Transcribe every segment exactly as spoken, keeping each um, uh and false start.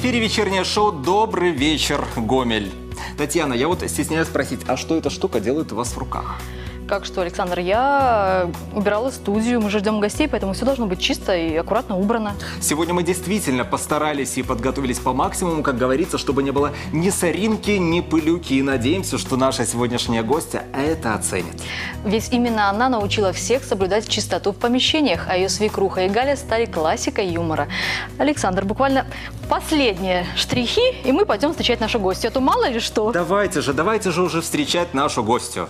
эфире вечернее шоу «Добрый вечер, Гомель». Татьяна, я вот стесняюсь спросить, а что эта штука делает у вас в руках? Как что, Александр, я убирала студию, мы же ждем гостей, поэтому все должно быть чисто и аккуратно убрано. Сегодня мы действительно постарались и подготовились по максимуму, как говорится, чтобы не было ни соринки, ни пылюки. И надеемся, что наша сегодняшняя гостья это оценит. Ведь именно она научила всех соблюдать чистоту в помещениях, а ее свекруха и Галя стали классикой юмора. Александр, буквально последние штрихи, и мы пойдем встречать нашу гостью. А то мало ли что. Давайте же, давайте же уже встречать нашу гостью.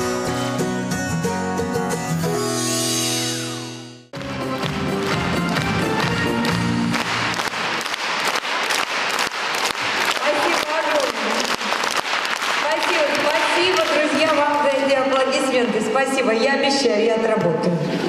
Спасибо, я обещаю, я отработаю.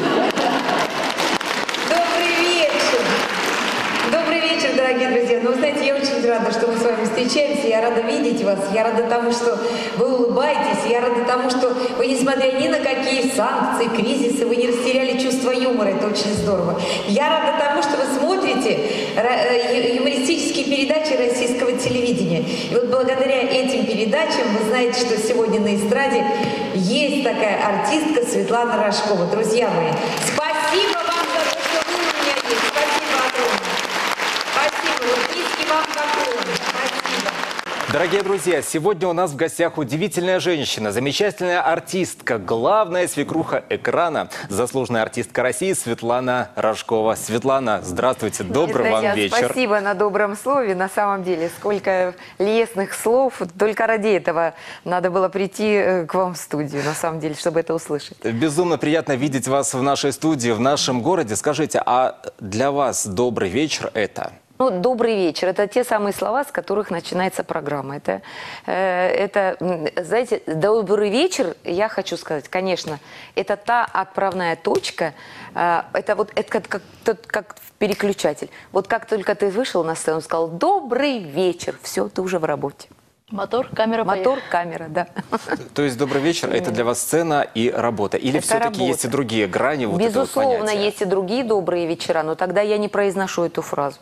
Добрый вечер! Добрый вечер, дорогие друзья. Ну, вы знаете, я очень рада, что мы с вами встречаемся. Я рада видеть вас. Я рада тому, что вы улыбаетесь. Я рада тому, что вы, несмотря ни на какие санкции, кризисы, вы не растеряли чувство юмора. Это очень здорово. Я рада тому, что вы смотрите юмористические передачи российского телевидения. И вот благодаря этим передачам вы знаете, что сегодня на эстраде есть такая артистка Светлана Рожкова. Друзья мои, спасибо вам за то, что вы у меня есть. Спасибо огромное. Спасибо. Вот низкий вам поклон. Спасибо. Дорогие друзья, сегодня у нас в гостях удивительная женщина, замечательная артистка, главная свекруха экрана, заслуженная артистка России Светлана Рожкова. Светлана, здравствуйте, добрый вам вечер. Спасибо на добром слове. На самом деле, сколько лестных слов. Только ради этого надо было прийти к вам в студию, на самом деле, чтобы это услышать. Безумно приятно видеть вас в нашей студии, в нашем городе. Скажите, а для вас добрый вечер это? Ну, добрый вечер. Это те самые слова, с которых начинается программа. Это, э, это, знаете, добрый вечер, я хочу сказать, конечно, это та отправная точка, э, это вот это как, как, как переключатель. Вот как только ты вышел на сцену, сказал «добрый вечер», все, ты уже в работе. Мотор, камера, Мотор, камера, да. То есть добрый вечер – это для вас сцена и работа? Или все-таки есть и другие грани вот этого понятия? Безусловно, есть и другие добрые вечера, но тогда я не произношу эту фразу.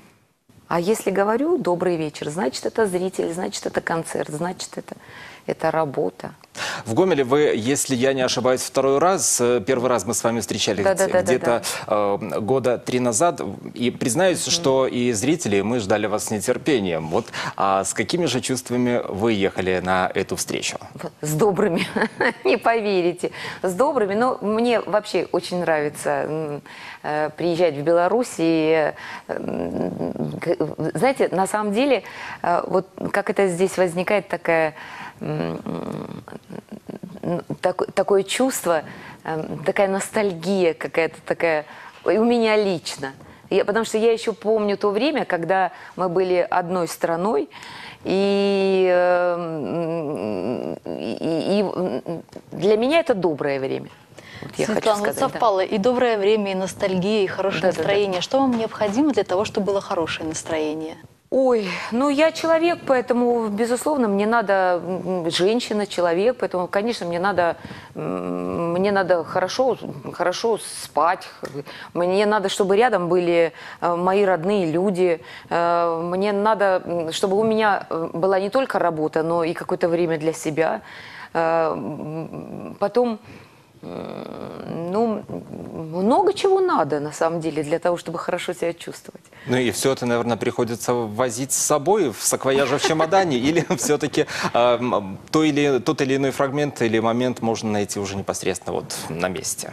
А если говорю «добрый вечер», значит, это зритель, значит, это концерт, значит, это, это работа. В Гомеле вы, если я не ошибаюсь, второй раз, первый раз мы с вами встречались да, да, да, где-то да, да. э, года три назад, и признаюсь, mm-hmm. что и зрители, мы ждали вас с нетерпением. Вот, а с какими же чувствами вы ехали на эту встречу? С добрыми, не поверите, с добрыми. Но мне вообще очень нравится э, приезжать в Беларусь. И, э, знаете, на самом деле, э, вот как это здесь возникает такая... Так, такое чувство, такая ностальгия какая-то такая, и у меня лично. Я, потому что я еще помню то время, когда мы были одной страной, и, и, и для меня это доброе время. Вот я Светлана, хочу сказать, вот совпало да. и доброе время, и ностальгия, и хорошее да, настроение. Да, да. Что вам необходимо для того, чтобы было хорошее настроение? Ой, ну я человек, поэтому, безусловно, мне надо, женщина, человек, поэтому, конечно, мне надо, мне надо хорошо, хорошо спать, мне надо, чтобы рядом были мои родные люди, мне надо, чтобы у меня была не только работа, но и какое-то время для себя. Потом... Ну, много чего надо, на самом деле, для того, чтобы хорошо себя чувствовать. Ну и все это, наверное, приходится возить с собой в саквояже, в чемодане, или все-таки э, то или, тот или иной фрагмент или момент можно найти уже непосредственно вот на месте?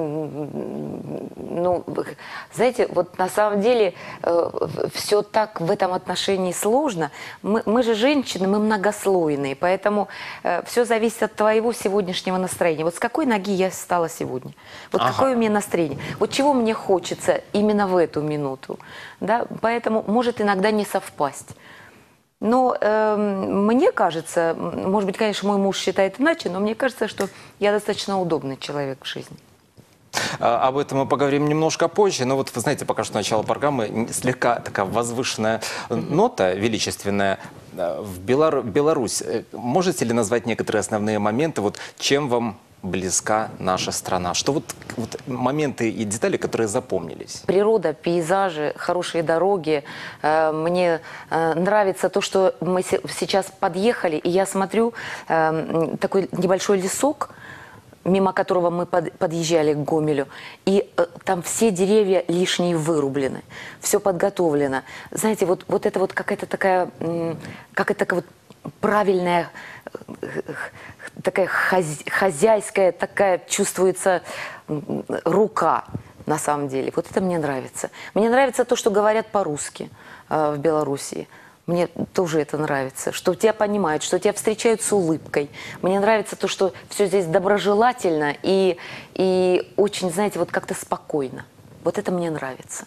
Ну, знаете, вот на самом деле э, все так в этом отношении сложно. Мы, мы же женщины, мы многослойные, поэтому э, все зависит от твоего сегодняшнего настроения. Вот с какой ноги я встала сегодня? Вот ага. какое у меня настроение? Вот чего мне хочется именно в эту минуту? Да? Поэтому может иногда не совпасть. Но э, мне кажется, может быть, конечно, мой муж считает иначе, но мне кажется, что я достаточно удобный человек в жизни. Об этом мы поговорим немножко позже, но вот вы знаете, пока что начало программы слегка такая возвышенная нота, величественная. В Белар... Беларусь, можете ли назвать некоторые основные моменты, вот чем вам близка наша страна? Что вот, вот моменты и детали, которые запомнились? Природа, пейзажи, хорошие дороги. Э, Мне э, нравится то, что мы се- сейчас подъехали, и я смотрю э, такой небольшой лесок, мимо которого мы под- подъезжали к Гомелю, и э, там все деревья лишние вырублены, все подготовлено. Знаете, вот, вот это вот какая-то такая, м, какая-то такая вот правильная, э, такая хозя- хозяйская, такая чувствуется м, рука. На самом деле. Вот это мне нравится. Мне нравится то, что говорят по-русски э, в Белоруссии. Мне тоже это нравится. Что тебя понимают, что тебя встречают с улыбкой. Мне нравится то, что все здесь доброжелательно и, и очень, знаете, вот как-то спокойно. Вот это мне нравится.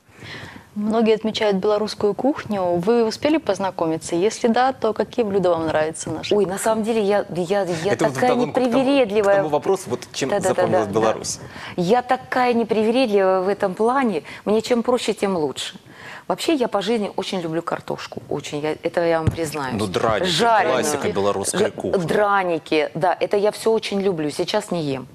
Многие отмечают белорусскую кухню. Вы успели познакомиться? Если да, то какие блюда вам нравятся наши? Ой, на самом деле я, я, я Это вот такая вдогонку к тому- непривередливая. К тому вопросу, вот чем Да-да-да-да, запомнилась да. Беларусь? Я такая непривередливая в этом плане. Мне чем проще, тем лучше. Вообще я по жизни очень люблю картошку. Очень. Я, это я вам признаюсь. Ну, драники, Жареную. классика белорусской Ж- кухни. Драники, да, это я все очень люблю. Сейчас не ем.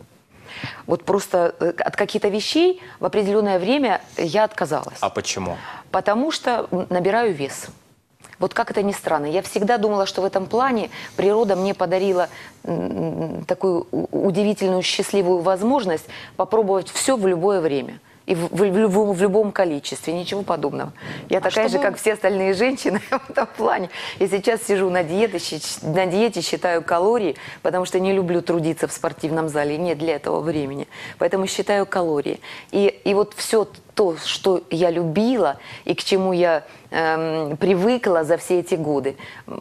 Вот просто э, от каких-то вещей в определенное время я отказалась. А почему? Потому что набираю вес. Вот как это ни странно. Я всегда думала, что в этом плане природа мне подарила м, такую у- удивительную, счастливую возможность попробовать все в любое время. И в, в любом, в любом количестве, ничего подобного. Я такая чтобы- же, как все остальные женщины в этом плане. И сейчас сижу на диете, щи- на диете, считаю калории, потому что не люблю трудиться в спортивном зале, нет для этого времени. Поэтому считаю калории. И, и вот все то, что я любила и к чему я эм, привыкла за все эти годы,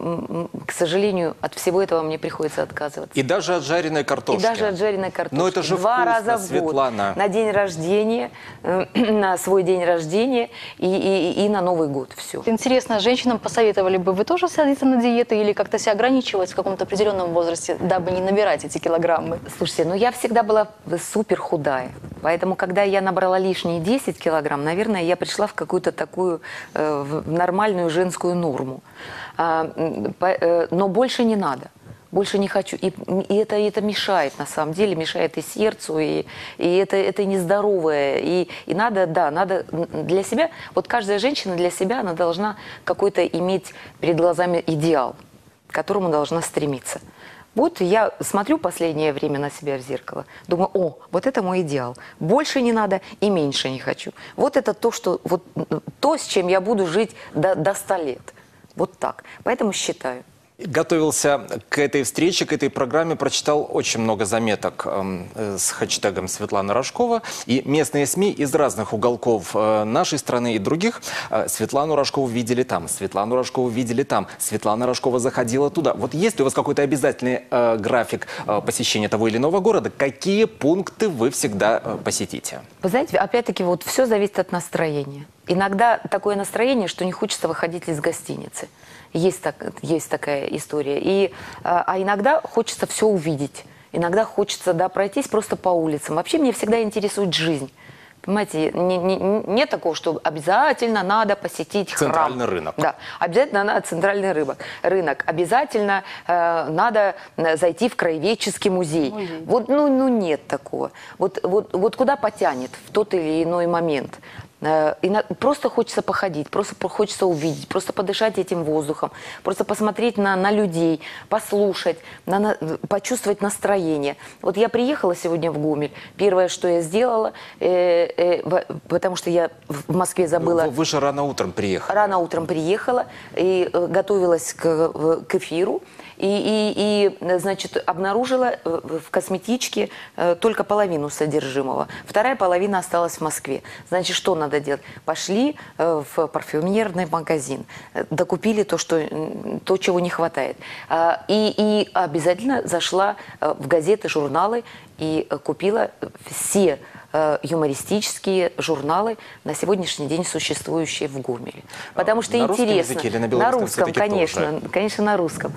м, м, к сожалению, от всего этого мне приходится отказываться. И даже от жареной картошки. И даже от жареной картошки. Но это же Два вкусно, раза в год. Светлана. На день рождения, э, на свой день рождения и, и, и на Новый год. Все. Интересно, женщинам посоветовали бы вы тоже садиться на диету или как-то себя ограничивать в каком-то определенном возрасте, дабы не набирать эти килограммы? Слушайте, ну я всегда была супер худая. Поэтому, когда я набрала лишние десять килограмм, наверное, я пришла в какую-то такую э, в нормальную женскую норму. А, м, по- э, но больше не надо. Больше не хочу. И, и это, это мешает, на самом деле, мешает и сердцу, и, и это, это нездоровое. И, и надо, да, надо для себя, вот каждая женщина для себя, она должна какой-то иметь перед глазами идеал, к которому должна стремиться. Вот я смотрю последнее время на себя в зеркало, думаю, о, вот это мой идеал. Больше не надо и меньше не хочу. Вот это то, что, вот, то, с чем я буду жить до, до ста лет. Вот так. Поэтому считаю. Готовился к этой встрече, к этой программе, прочитал очень много заметок эм, э, с хэштегом Светлана Рожкова. И местные СМИ из разных уголков э, нашей страны и других э, Светлану Рожкову видели там, Светлану Рожкову видели там, Светлана Рожкова заходила туда. Вот есть ли у вас какой-то обязательный э, график э, посещения того или иного города? Какие пункты вы всегда э, посетите? Вы знаете, опять-таки, вот все зависит от настроения. Иногда такое настроение, что не хочется выходить из гостиницы. Есть, так, есть такая история. И, а, а иногда хочется все увидеть. Иногда хочется, да, пройтись просто по улицам. Вообще меня всегда интересует жизнь. Понимаете, не, не, нет такого, что обязательно надо посетить храм. Центральный рынок. Да, обязательно надо центральный рынок. рынок. Обязательно э, надо зайти в краеведческий музей. Музей. Вот, ну, ну нет такого. Вот, вот, вот куда потянет в тот или иной момент. Э, и на- просто хочется походить, просто по- хочется увидеть, просто подышать этим воздухом, просто посмотреть на, на людей, послушать, на- на- почувствовать настроение. Вот я приехала сегодня в Гомель. Первое, что я сделала, э, э, в- потому что я в Москве забыла... Вы, вы же рано утром приехали. Рано утром приехала и э, готовилась к, в- к эфиру. И, и, и, значит, обнаружила э, в косметичке э, только половину содержимого. Вторая половина осталась в Москве. Значит, что надо делать? Пошли э, в парфюмерный магазин, э, докупили то, что, м, то, чего не хватает. А, и, и обязательно зашла э, в газеты, журналы и э, купила все э, юмористические журналы, на сегодняшний день существующие в Гомеле. Потому что на русском интересно. языке или на на белорусском русском, все-таки конечно, тоже? конечно, на русском.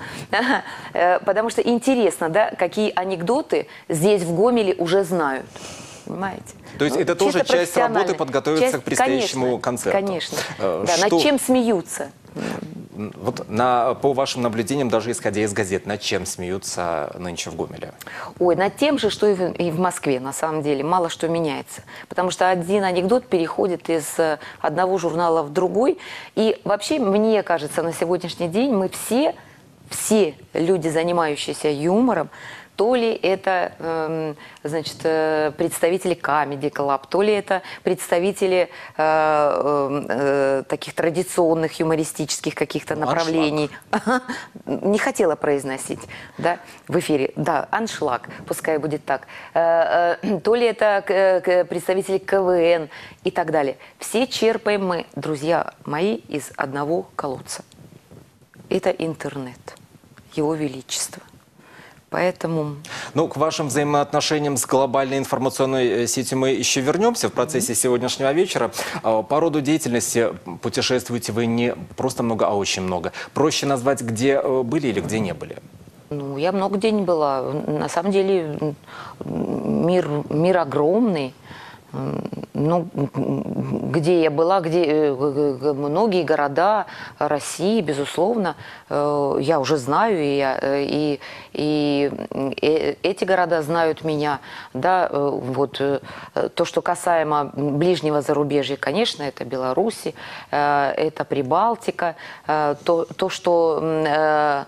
Э, Потому что интересно, да, какие анекдоты здесь в Гомеле уже знают. Понимаете? То есть Ну, это тоже чисто часть работы профессионально. подготовиться Часть- к предстоящему конечно, концерту. Конечно. Э, Да, что- над чем смеются. Вот на, по вашим наблюдениям, даже исходя из газет, над чем смеются нынче в Гомеле? Ой, над тем же, что и в, и в Москве, на самом деле. Мало что меняется. Потому что один анекдот переходит из одного журнала в другой. И вообще, мне кажется, на сегодняшний день мы все, все люди, занимающиеся юмором, то ли это, э, значит, э, представители Comedy Club, то ли это представители э, э, таких традиционных юмористических каких-то Ну, направлений. Не хотела произносить, да, в эфире. Да, аншлаг, пускай будет так. Э, э, то ли это к- к- представители КВН и так далее. Все черпаем мы, друзья мои, из одного колодца. Это интернет, его величество. Поэтому... Ну, к вашим взаимоотношениям с глобальной информационной сетью мы еще вернемся в процессе сегодняшнего вечера. А, По роду деятельности путешествуете вы не просто много, а очень много. Проще назвать, где э, были или где не были? Ну, я много где не была. На самом деле мир, мир огромный. Ну, где я была, где э, многие города России, безусловно, э, я уже знаю, и, я, э, и, и э, эти города знают меня. Да, э, вот, э, то, что касаемо ближнего зарубежья, конечно, это Беларусь, э, это Прибалтика, э, то, то, что... Э,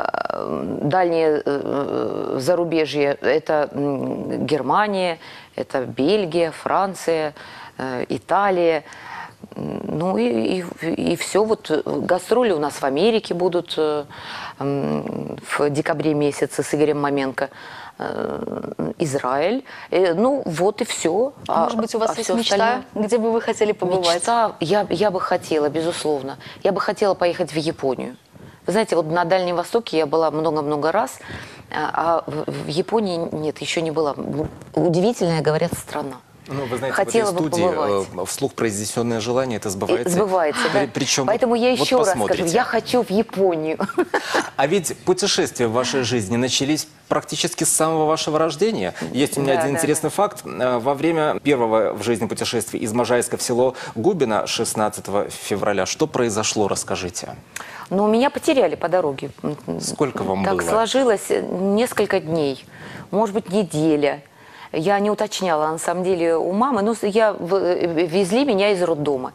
дальнее э, зарубежье – это Германия, это Бельгия, Франция, э, Италия. Ну и, и, и все. Вот гастроли у нас в Америке будут э, в декабре месяце с Игорем Маменко. Э, Израиль. Э, ну вот и все. А может быть, у вас а есть всё мечта, остальное? где бы вы хотели побывать? Мечта, я, я бы хотела, безусловно. Я бы хотела поехать в Японию. Вы знаете, вот на Дальнем Востоке я была много-много раз, а в, в Японии нет, еще не была. Удивительная, говорят, страна. Ну, вы знаете, Хотела в этой бы студии побывать. э, вслух произнесенное желание, это сбывается. И сбывается, да. Причем, Поэтому я вот еще раз посмотрите. скажу, я хочу в Японию. А ведь путешествия в вашей жизни начались практически с самого вашего рождения. Есть у меня Да, один да, интересный факт. Э, Во время первого в жизни путешествия из Можайска в село Губино шестнадцатого февраля, что произошло, расскажите. Но меня потеряли по дороге. Сколько вам так было? Так сложилось несколько дней, может быть, неделя. Я не уточняла, на самом деле, у мамы. Ну, я, везли меня из роддома.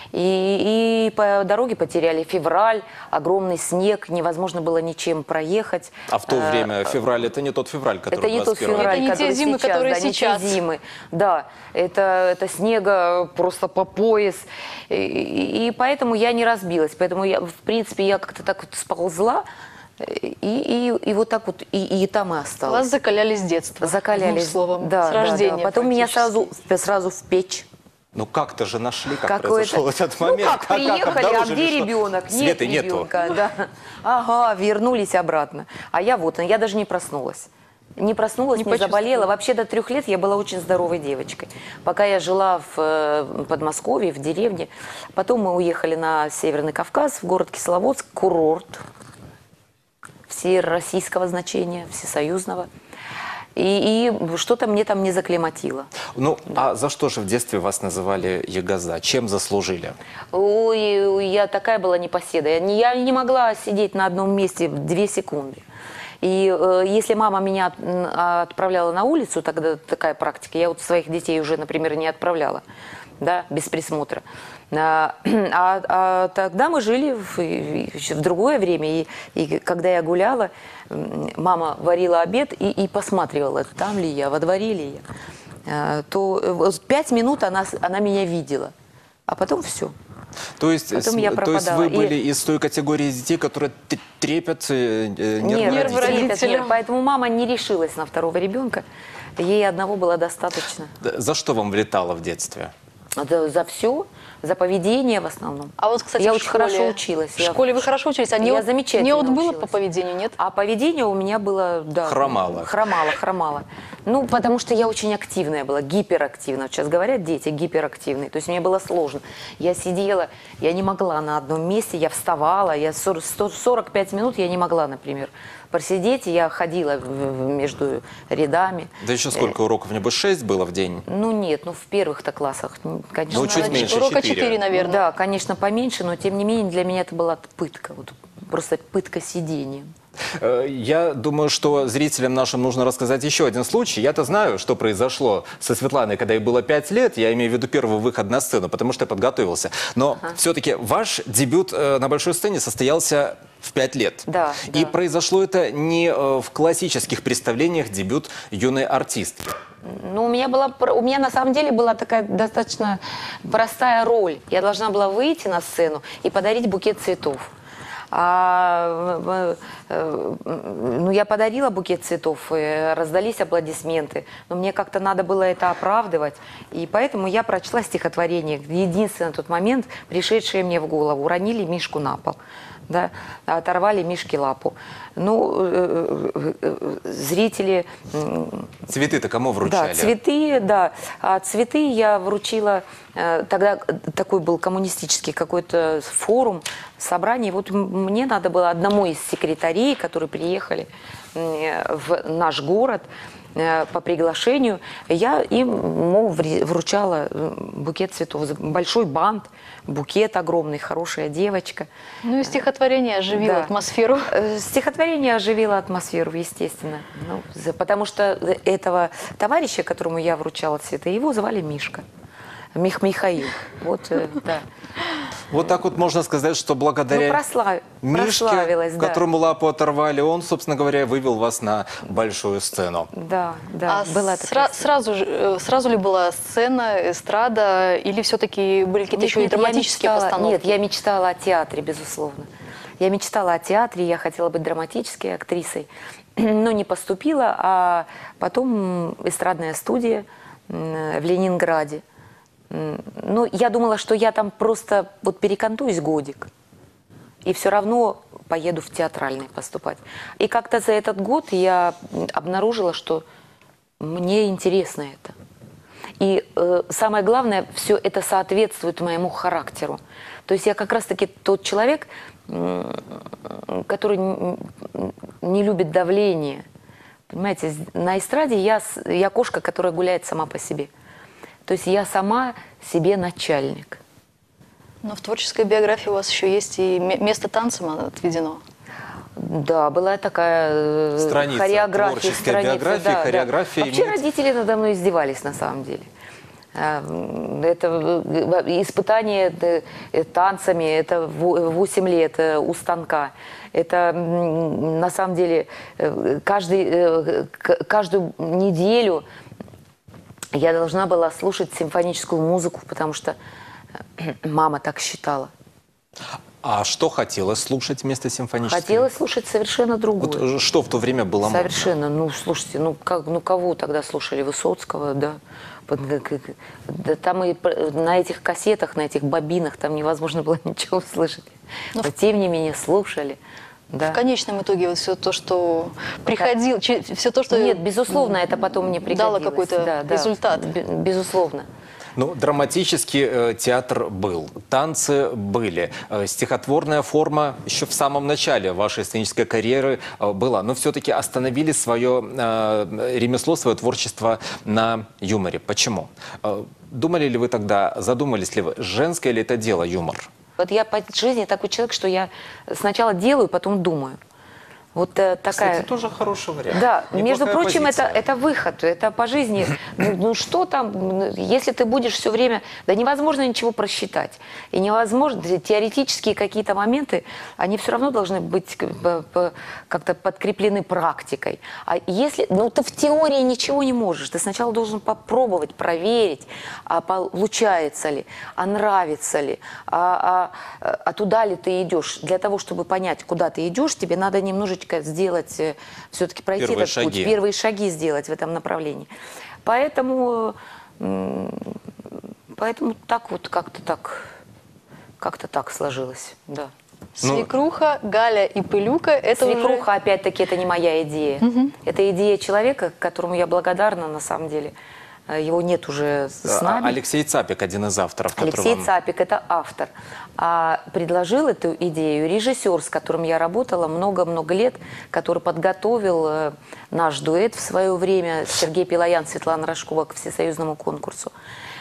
И, и по дороге потеряли февраль, огромный снег, невозможно было ничем проехать. А в то время февраль – это не тот февраль, который Это не тот двадцать первого. февраль, Это не те который зимы, сейчас, которые да, не те сейчас. зимы. Да, это, это снега просто по пояс. И, и- и поэтому я не разбилась. Поэтому, я, в принципе, я как-то так вот сползла. И, и, и вот так вот, и, и там и осталась. Вас закаляли с детства. Закалялись. Одним словом, да, с да, рождения. да. Потом меня практически. сразу, сразу в печь. Ну как-то же нашли, как Какое-то- произошел этот момент. Ну как, приехали, а обнаружили, где что ребенок? Нет Светы нету. ребенка. Да. Ага, вернулись обратно. А я вот, я даже не проснулась. Не проснулась, Не не, почувствовала. заболела. Вообще до трех лет я была очень здоровой девочкой. Пока я жила в э, Подмосковье, в деревне. Потом мы уехали на Северный Кавказ, в город Кисловодск, курорт всероссийского значения, всесоюзного. И, и что-то мне там не заклиматило. Ну, а за что же в детстве вас называли Ягоза? Чем заслужили? Ой, я такая была непоседа. Я не, я не могла сидеть на одном месте две секунды. И э, если мама меня м, отправляла на улицу, тогда такая практика, я вот своих детей уже, например, не отправляла, да, без присмотра. А, а, а тогда мы жили в, в другое время, и, и когда я гуляла, м, мама варила обед и, и посматривала, там ли я, во дворе ли я. А, то э, вот пять минут она, с- она меня видела, а потом все. То есть, Потом с- я то есть пропадала. вы И- были из той категории детей, которые т- трепят э, э, нервы Нет, Нервы родителей? нет, родителям. нет. Поэтому мама не решилась на второго ребенка. Ей одного было достаточно. За что вам влетало в детстве? За, за все, за поведение в основном. А вот, кстати, я в очень школе- хорошо училась. В Я- школе вы хорошо учились, а не, Я от- замечательно не от было училась. по поведению, нет? А поведение у меня было, да. Хромало. Хромало, хромало. Ну, потому что я очень активная была, гиперактивная. Вот сейчас говорят дети гиперактивные. То есть мне было сложно. Я сидела, я не могла на одном месте, я вставала, я сорок, сто сорок пять минут я не могла, например, просидеть. Я ходила в- в- между рядами. Да еще сколько уроков? Небось, шесть было в день? Ну нет, ну в первых-то классах н- ну, конечно, Ну, чуть раньше- меньше, Урока четыре. четыре, наверное. Да, конечно, поменьше, но тем не менее для меня это была пытка. Вот, просто пытка сидением. Э, Я думаю, что зрителям нашим нужно рассказать еще один случай. Я-то знаю, что произошло со Светланой, когда ей было пять лет. Я имею в виду первый выход на сцену, потому что я подготовился. Но все-таки ваш дебют э, на большой сцене состоялся в пять лет. Да, И да. произошло это не э, в классических представлениях дебют юной артистки. Ну, у меня была, пр- у меня на самом деле была такая достаточно простая роль. Я должна была выйти на сцену и подарить букет цветов. А, э, э, ну, я подарила букет цветов, и раздались аплодисменты, но мне как-то надо было это оправдывать, и поэтому я прочла стихотворение, единственный на тот момент, пришедшее мне в голову. Уронили Мишку на пол, да, оторвали Мишке лапу. Ну, э, э, э, зрители... м, Цветы-то кому вручали? Да, цветы, да. А цветы я вручила, э, тогда такой был коммунистический какой-то форум, собрание. Вот м- мне надо было одному из секретарей, которые приехали э, в наш город э, по приглашению, я им мол, вре- вручала э, букет цветов. Большой бант, букет огромный, хорошая девочка. Ну и стихотворение оживило Да. атмосферу. Э, Стихотворение оживило атмосферу, естественно. Ну, за- потому что этого товарища, которому я вручала цветы, его звали Мишка. Мих Михаил. Вот, э, да. Вот так вот можно сказать, что благодаря Ну, прослав- Мишке, прославилась, да. которому лапу оторвали, он, собственно говоря, вывел вас на большую сцену. Да, да, А была сра- такая. сразу, же, э, сразу ли была сцена, эстрада, или все-таки были какие-то Нет, еще и нет, я драматические мечтала- постановки? Нет, я мечтала о театре, безусловно. Я мечтала о театре, я хотела быть драматической актрисой, но не поступила, а потом эстрадная студия м, в Ленинграде. М, Ну, я думала, что я там просто вот перекантуюсь годик, и все равно поеду в театральный поступать. И как-то за этот год я м, обнаружила, что мне интересно это. И э, самое главное, все это соответствует моему характеру. То есть я как раз-таки тот человек, м, который н- не любит давление. Понимаете, з- на эстраде я, с- я кошка, которая гуляет сама по себе. То есть я сама себе начальник. Но в творческой биографии у вас еще есть и ме- место танцам отведено. Да, была такая э, Страница, хореография. творческая страница, биография, да, да. хореография Вообще имеет- родители надо мной издевались на самом деле. А, м, Это э, испытание э, э, танцами, это во- восемь лет э, у станка. Это м, на самом деле э, каждый, э, к- каждую неделю я должна была слушать симфоническую музыку, потому что э, мама так считала. А что хотелось слушать вместо симфонической? Хотела слушать совершенно другое. Вот э, что в то время было модно? Совершенно. Ну, слушайте, ну, как, ну кого тогда слушали? Высоцкого, да. Под- к- к- да там и п- на этих кассетах, на этих бобинах там невозможно было ничего услышать. Ну, Но тем не менее слушали. Да. В конечном итоге вот все то, что приходило, все то, что Нет, безусловно, это потом мне пригодилось. дало какой-то Да, да. результат. Бе- Безусловно. Ну, драматический э, театр был, танцы были, э, стихотворная форма еще в самом начале вашей сценической карьеры э, была, но все-таки остановили свое э, ремесло, свое творчество на юморе. Почему? Э, думали ли вы тогда, задумались ли вы, женское ли это дело юмор? Вот я по жизни такой человек, что я сначала делаю, потом думаю. Вот э, такая... Кстати, тоже хороший вариант. Да, Неплохая между прочим, это, позиция. это выход, это по жизни. Ну, ну что там, ну, если ты будешь все время... Да невозможно ничего просчитать. И невозможно, теоретические какие-то моменты, они все равно должны быть п- п- как-то подкреплены практикой. А если... Ну ты в теории ничего не можешь. Ты сначала должен попробовать, проверить, а получается ли, а нравится ли, а, а, а туда ли ты идешь. Для того, чтобы понять, куда ты идешь, тебе надо немножечко сделать, все-таки пройти Первые этот путь, шаги. первые шаги сделать в этом направлении. Поэтому, м, поэтому так вот как-то так, как-то так сложилось, да. Ну, Свекруха, Галя и Пылюка – это Свекруха, опять-таки, это не моя идея. Это идея человека, которому я благодарна, на самом деле. Э, Его нет уже с А, нами. Алексей Цапик, один из авторов, который Алексей вам- Цапик – это автор. А предложил эту идею режиссер, с которым я работала много-много лет, который подготовил э, наш дуэт в свое время, Сергей Пилоян, Светлана Рожкова, к всесоюзному конкурсу.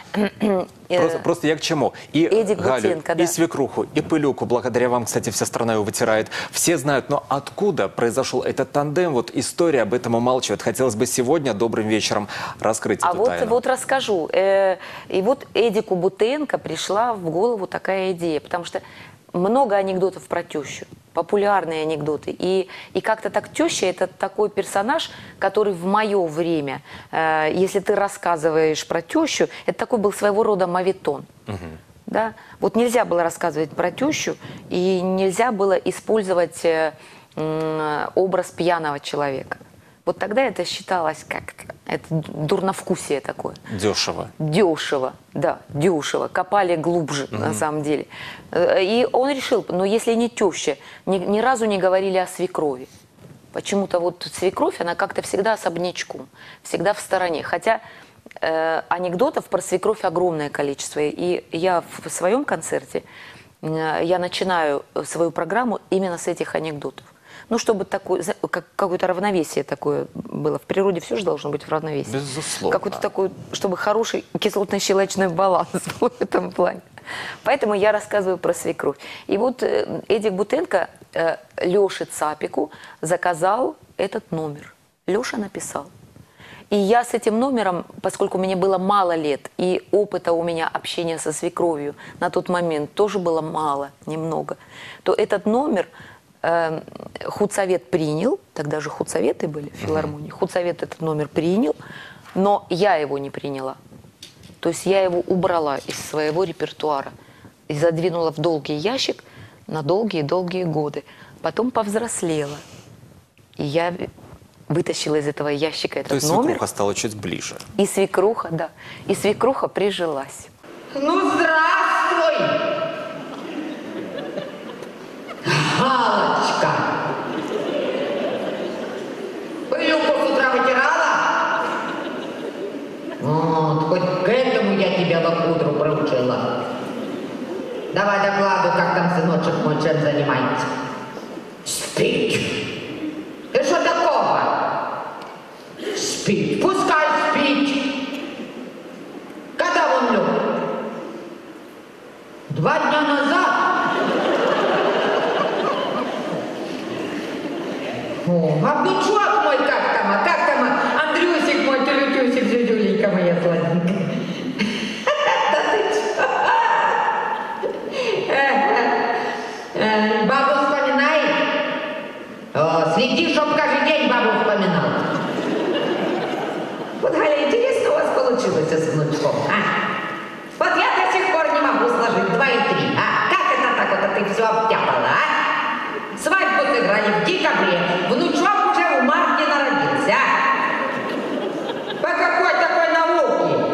Просто, просто я к чему? И Эдик Галю, Бутенко, да. и свекруху, и Пылюку, благодаря вам, кстати, вся страна его вытирает. Все знают, но откуда произошел этот тандем? Вот история об этом умалчивает. Хотелось бы сегодня добрым вечером раскрыть А эту вот, тайну. вот расскажу. Э, И вот Эдику Бутенко пришла в голову такая идея, потому что много анекдотов про тещу, популярные анекдоты. И, и как-то так теща – это такой персонаж, который в мое время, э, если ты рассказываешь про тещу, это такой был своего рода моветон. Угу. Да? Вот нельзя было рассказывать про тещу, и нельзя было использовать э, м, образ пьяного человека. Вот тогда это считалось как это дурновкусие такое. Дешево. Дешево, да, дешево. Копали глубже, mm-hmm. на самом деле. И он решил, но если не теща, ни, ни разу не говорили о свекрови. Почему-то вот свекровь, она как-то всегда особнячком, всегда в стороне. Хотя э, анекдотов про свекровь огромное количество. И я в своем концерте, э, я начинаю свою программу именно с этих анекдотов. Ну, чтобы такое, как, какое-то равновесие такое было. В природе все же должно быть в равновесии. Безусловно. Какой-то такой, чтобы хороший кислотно-щелочной баланс был в этом плане. Поэтому я рассказываю про свекровь. И вот э, Эдик Бутенко э, Леше Цапику заказал этот номер. Леша написал. И я с этим номером, поскольку мне было мало лет, и опыта у меня общения со свекровью на тот момент тоже было мало, немного, то этот номер... Худсовет принял, тогда же худсоветы были в филармонии, худсовет этот номер принял, но я его не приняла. То есть я его убрала из своего репертуара и задвинула в долгий ящик на долгие-долгие годы. Потом повзрослела. И я вытащила из этого ящика этот То есть номер. свекруха стала чуть ближе. И свекруха, да. И свекруха прижилась. Ну, здравствуй! Галочка! Пылюку с утра вытирала? Вот, хоть к этому я тебя лакудру проучила. Давай докладывай, как там сыночек мой чем занимается. Спит. И что такого? Спит. Пускай спит. Когда он лег? Два дня назад? О, а внучок мой как там, а как там, а? Андрюсик мой, Тюлютюсик, Зюдюленька моя сладенькая. Да ты чё? Бабу вспоминай. О, следи, чтоб каждый день бабу вспоминал. Вот, Галя, интересно у вас получилось с внучком, а? Вот я до сих пор не могу сложить два и три, а? Как это так вот, а ты все обтяпала, а? Свадьбу сыграли в декабре, внучок уже в марте народился. По какой такой науке?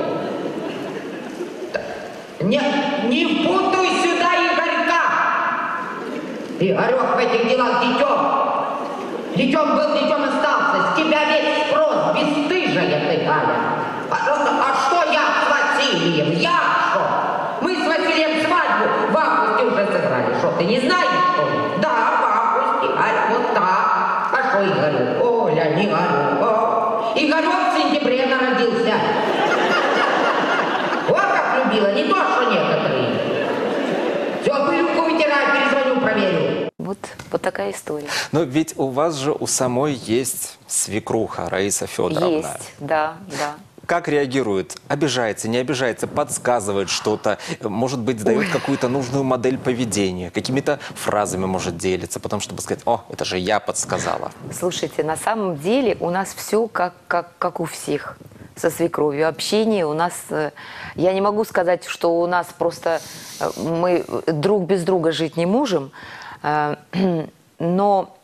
Не, не впутуй сюда Игорька! Игорек в этих делах детем. Детем был, детем остался. С тебя весь спрос, бесстыжая ты, Галя. Пожалуйста, а что я с Василием? Я что? Мы с Василием свадьбу в августе уже сыграли. Что, ты не знаешь, что ли? Да. А вот так. А что Игорек? Оля, не Игорек. О, Игорек в сентябре народился. Вот как любила, не то, что некоторые. Все, пылюку вытирай, перезвоню, проверю. Вот, вот такая история. Но ведь у вас же у самой есть свекруха Раиса Федоровна. Есть, да, да. Как реагирует? Обижается, не обижается, подсказывает что-то, может быть, дает какую-то нужную модель поведения, какими-то фразами может делиться, потом, чтобы сказать, о, это же я подсказала. Слушайте, на самом деле у нас все как, как, как у всех со свекровью. Общение у нас, я не могу сказать, что у нас просто мы друг без друга жить не можем, но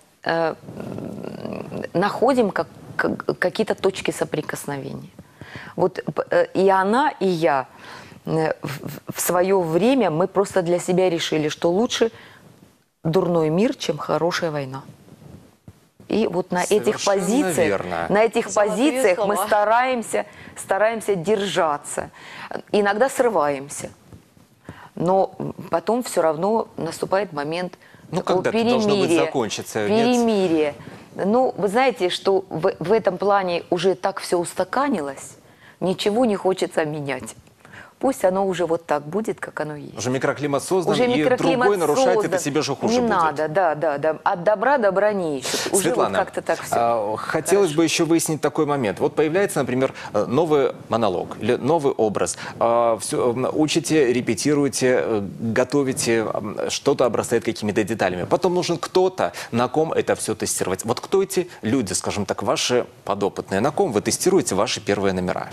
находим как, какие-то точки соприкосновения. Вот и она, и я в свое время мы просто для себя решили, что лучше дурной мир, чем хорошая война. И вот на Совершенно этих позициях, верно. на этих Золотые позициях мы слова. стараемся, стараемся держаться. Иногда срываемся. Но потом все равно наступает момент Ну, такого когда-то должно быть перемирия. закончиться, нет? Перемирие. Ну, вы знаете, что в, в этом плане уже так все устаканилось, ничего не хочется менять. Пусть оно уже вот так будет, как оно есть. Уже микроклимат создан, Уже и микроклимат другой нарушает, создан. это себе же хуже Не будет. надо, да, да, да. От добра добра не ищут. Уже Светлана, вот как-то так все. а, хотелось Хорошо. бы еще выяснить такой момент. Вот появляется, например, новый монолог или новый образ. А, все, учите, репетируете, э, готовите, э, что-то обрастает какими-то деталями. Потом нужен кто-то, на ком это все тестировать. Вот кто эти люди, скажем так, ваши подопытные? На ком вы тестируете ваши первые номера?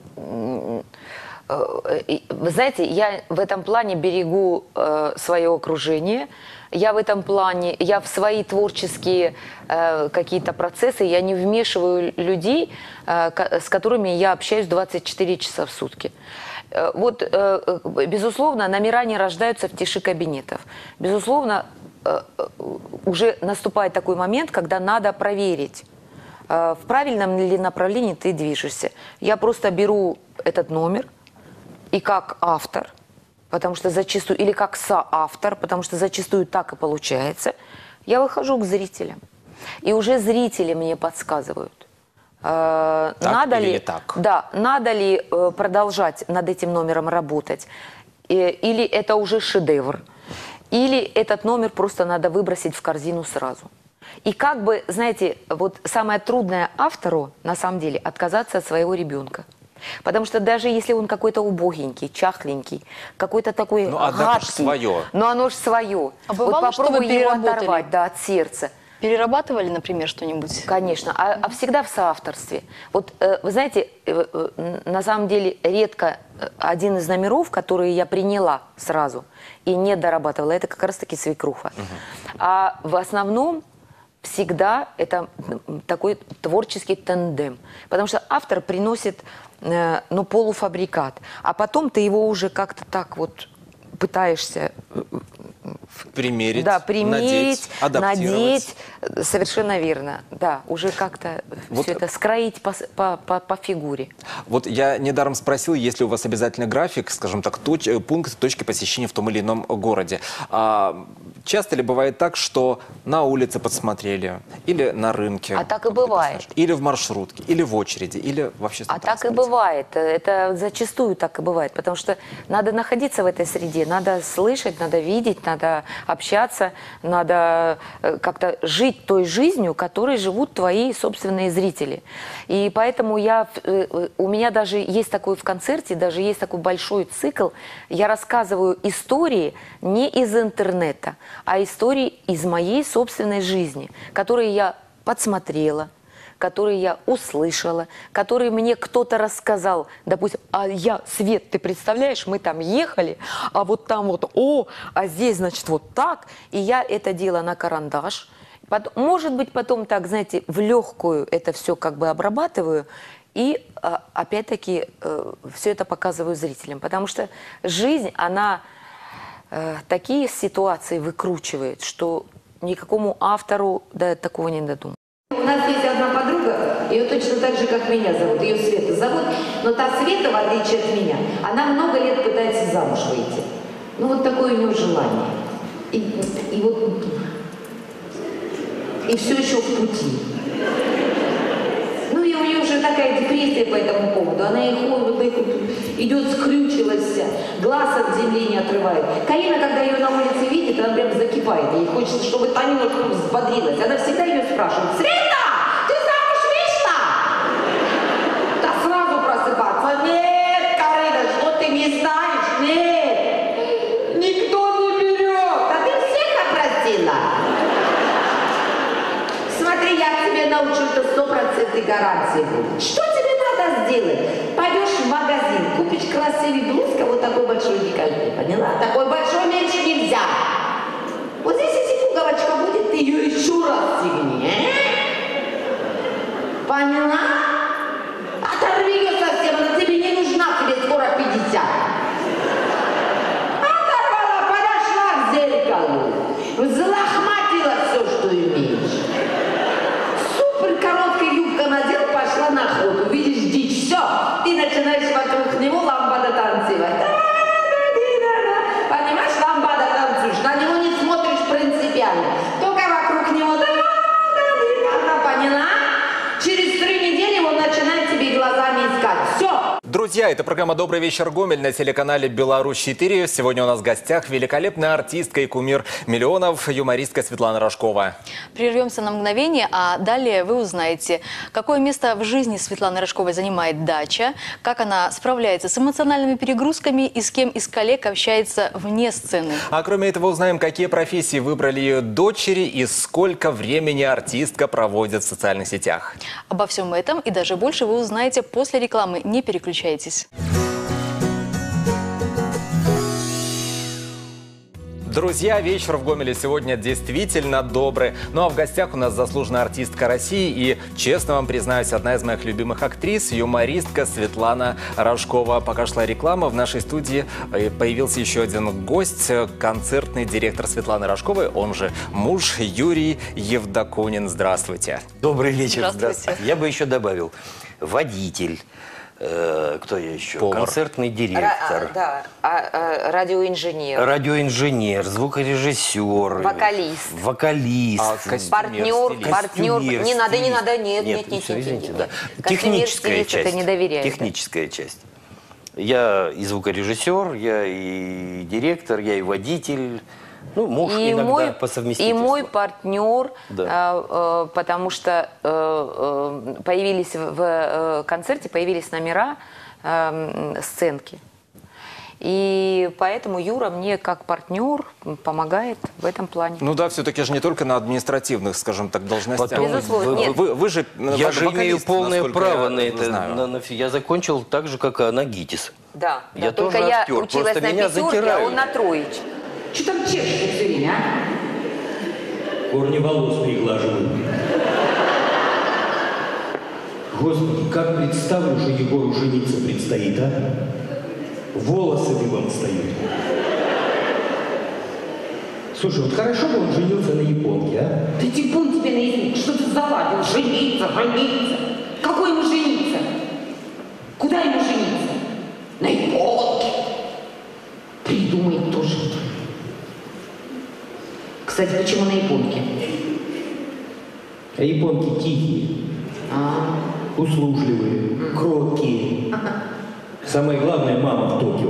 Вы знаете, я в этом плане берегу э, свое окружение. Я в этом плане, я в свои творческие э, какие-то процессы, я не вмешиваю людей, э, с которыми я общаюсь двадцать четыре часа в сутки. Э, вот, э, безусловно, номера не рождаются в тиши кабинетов. Безусловно, э, уже наступает такой момент, когда надо проверить, э, в правильном ли направлении ты движешься. Я просто беру этот номер, и как автор, потому что зачастую, или как соавтор, потому что зачастую так и получается, я выхожу к зрителям. И уже зрители мне подсказывают, э, Так надо или ли, не так? Да, надо ли э, продолжать над этим номером работать, э, или это уже шедевр, или этот номер просто надо выбросить в корзину сразу. И как бы, знаете, вот самое трудное автору, на самом деле, отказаться от своего ребенка. Потому что даже если он какой-то убогенький, чахленький, какой-то такой Ну, однако ж гадкий, свое. но оно же свое. А бывало, вот что вы попробуй его переработали? оторвать, да, от сердца. Перерабатывали, например, что-нибудь? Конечно, а, а всегда в соавторстве. Вот э, вы знаете, э, э, на самом деле редко э, один из номеров, которые я приняла сразу и не дорабатывала, это как раз-таки «Свекруха». Угу. А в основном всегда это такой творческий тандем. Потому что автор приносит э, ну, полуфабрикат, а потом ты его уже как-то так вот пытаешься... Примерить, Да, примерить, надеть, адаптировать. надеть, совершенно верно. Да, уже как-то Вот- все это скроить по, с- по, по, по фигуре. Вот я недаром спросил, есть ли у вас обязательный график, скажем так, точ, э, пункт, точки посещения в том или ином городе. А, часто ли бывает так, что на улице подсмотрели, или на рынке? А так и кого-то бывает. подсмотрели, или в маршрутке, или в очереди, или в общественном А так и транспорте? бывает. Это зачастую так и бывает. Потому что надо находиться в этой среде, надо слышать, надо видеть, надо общаться, надо э, как-то жить той жизнью, которой живут твои собственные зрители. И поэтому я, э, э, у меня даже есть такой в концерте, даже есть такой большой цикл. Я рассказываю истории не из интернета, а истории из моей собственной жизни, которые я подсмотрела, которые я услышала, которые мне кто-то рассказал. Допустим, а я, Свет, ты представляешь, мы там ехали, а вот там вот, о, а здесь, значит, вот так. И я это делала на карандаш. Потом, может быть, потом так, знаете, в легкую это все как бы обрабатываю. И а, опять-таки э, все это показываю зрителям. Потому что жизнь, она э, такие ситуации выкручивает, что никакому автору до такого не додумать. У нас есть одна подруга, ее точно так же, как меня зовут, ее Света зовут, но та Света, в отличие от меня, она много лет пытается замуж выйти. Ну вот такое у нее желание. И, и вот, и все еще в пути. Ну и у нее уже такая депрессия по этому поводу, она и ходит, и идет скрючилась вся, глаз от земли не отрывает. Карина, когда ее на улице видит, она прям закипает, ей хочется, чтобы та немножко взбодрилась. Она всегда ее спрашивает: Света, ты замуж вышла? Та сразу просыпается: нет, Карина, что ты не знаешь? Нет, никто не берет. Да ты всех опросила. Смотри, я тебе научу, что стопроцентной гарантии будет. Что тебе надо сделать? Пойдешь в магазин, купишь красивый блузка, вот такой большой декольте, поняла? Такой большой меньше нельзя. Вот здесь, если пуговочка будет, ты ее еще раз стегни. А? Поняла? Оторви ее совсем, она тебе не нужна, тебе скоро пятьдесят. Оторвала, подошла к зеркалу, взлохматила все, что имеешь. Супер короткая юбка надел, пошла на охоту. Видишь дичь, все, ты начинаешь вокруг него ламбада танцевать. Да-да-да-да-да. Понимаешь, ламбада танцуешь, на него не смотришь принципиально. Только вокруг него да-да-да-да. Поняла? Через три недели он начинает тебе глазами искать. Все. Друзья, Друзья, это программа «Добрый вечер, Гомель» на телеканале «Беларусь-четыре». Сегодня у нас в гостях великолепная артистка и кумир миллионов, юмористка Светлана Рожкова. Прервемся на мгновение, а далее вы узнаете, какое место в жизни Светланы Рожковой занимает дача, как она справляется с эмоциональными перегрузками и с кем из коллег общается вне сцены. А кроме этого узнаем, какие профессии выбрали ее дочери и сколько времени артистка проводит в социальных сетях. Обо всем этом и даже больше вы узнаете после рекламы. Не переключайтесь. Друзья, вечер в Гомеле сегодня действительно добрый. Ну а в гостях у нас заслуженная артистка России и, честно вам признаюсь, одна из моих любимых актрис, юмористка Светлана Рожкова. Пока шла реклама, в нашей студии появился еще один гость, концертный директор Светланы Рожковой, он же муж Юрий Евдокунин. Здравствуйте. Добрый вечер. Здравствуйте. Я бы еще добавил водитель. Э, кто я еще? Повар. Концертный директор. Ра- да, а, а, радиоинженер, Радиоинженер, звукорежиссер. Вокалист. Вокалист. А костюмер, партнер, стилист. партнер. Костюмер, Не надо, не стилист. надо, нет, Нет, нет, нет, всё, нет, извините, нет, да. нет. Костюмер, Техническая стилист, часть. это не доверяет. Техническая часть. Я и звукорежиссер, я и директор, я и водитель. Ну, муж И иногда мой, по и совместительству. мой партнер, Да. э, э, потому что э, э, появились в, в э, концерте, появились номера, э, сценки. И поэтому Юра мне как партнер помогает в этом плане. Ну да, все-таки же не только на административных, скажем так, должностях. Потом Безусловно, Вы, нет. вы, вы же, Я же имею вокалист, полное насколько право я на это. знаю. на- на- я закончил так же, как и она, ГИТИС. Да, Я да, только тоже я актер, училась просто на меня пятерке, а затирают. он на троечке. Что там чешешь все время, а? Корни волос приглаживаю. Господи, как представлю, что Егору жениться предстоит, а? Волосы дыбом встают. Слушай, вот хорошо бы он женился на японке, а? Да типун тебе на язык, что ты заладил? Жениться, жениться. Какой ему жениться? Куда ему жениться? На японке. Придумает тоже. Кстати, почему на японке? А японки тихие, А, услужливые, кроткие. Самое главное, мама в Токио.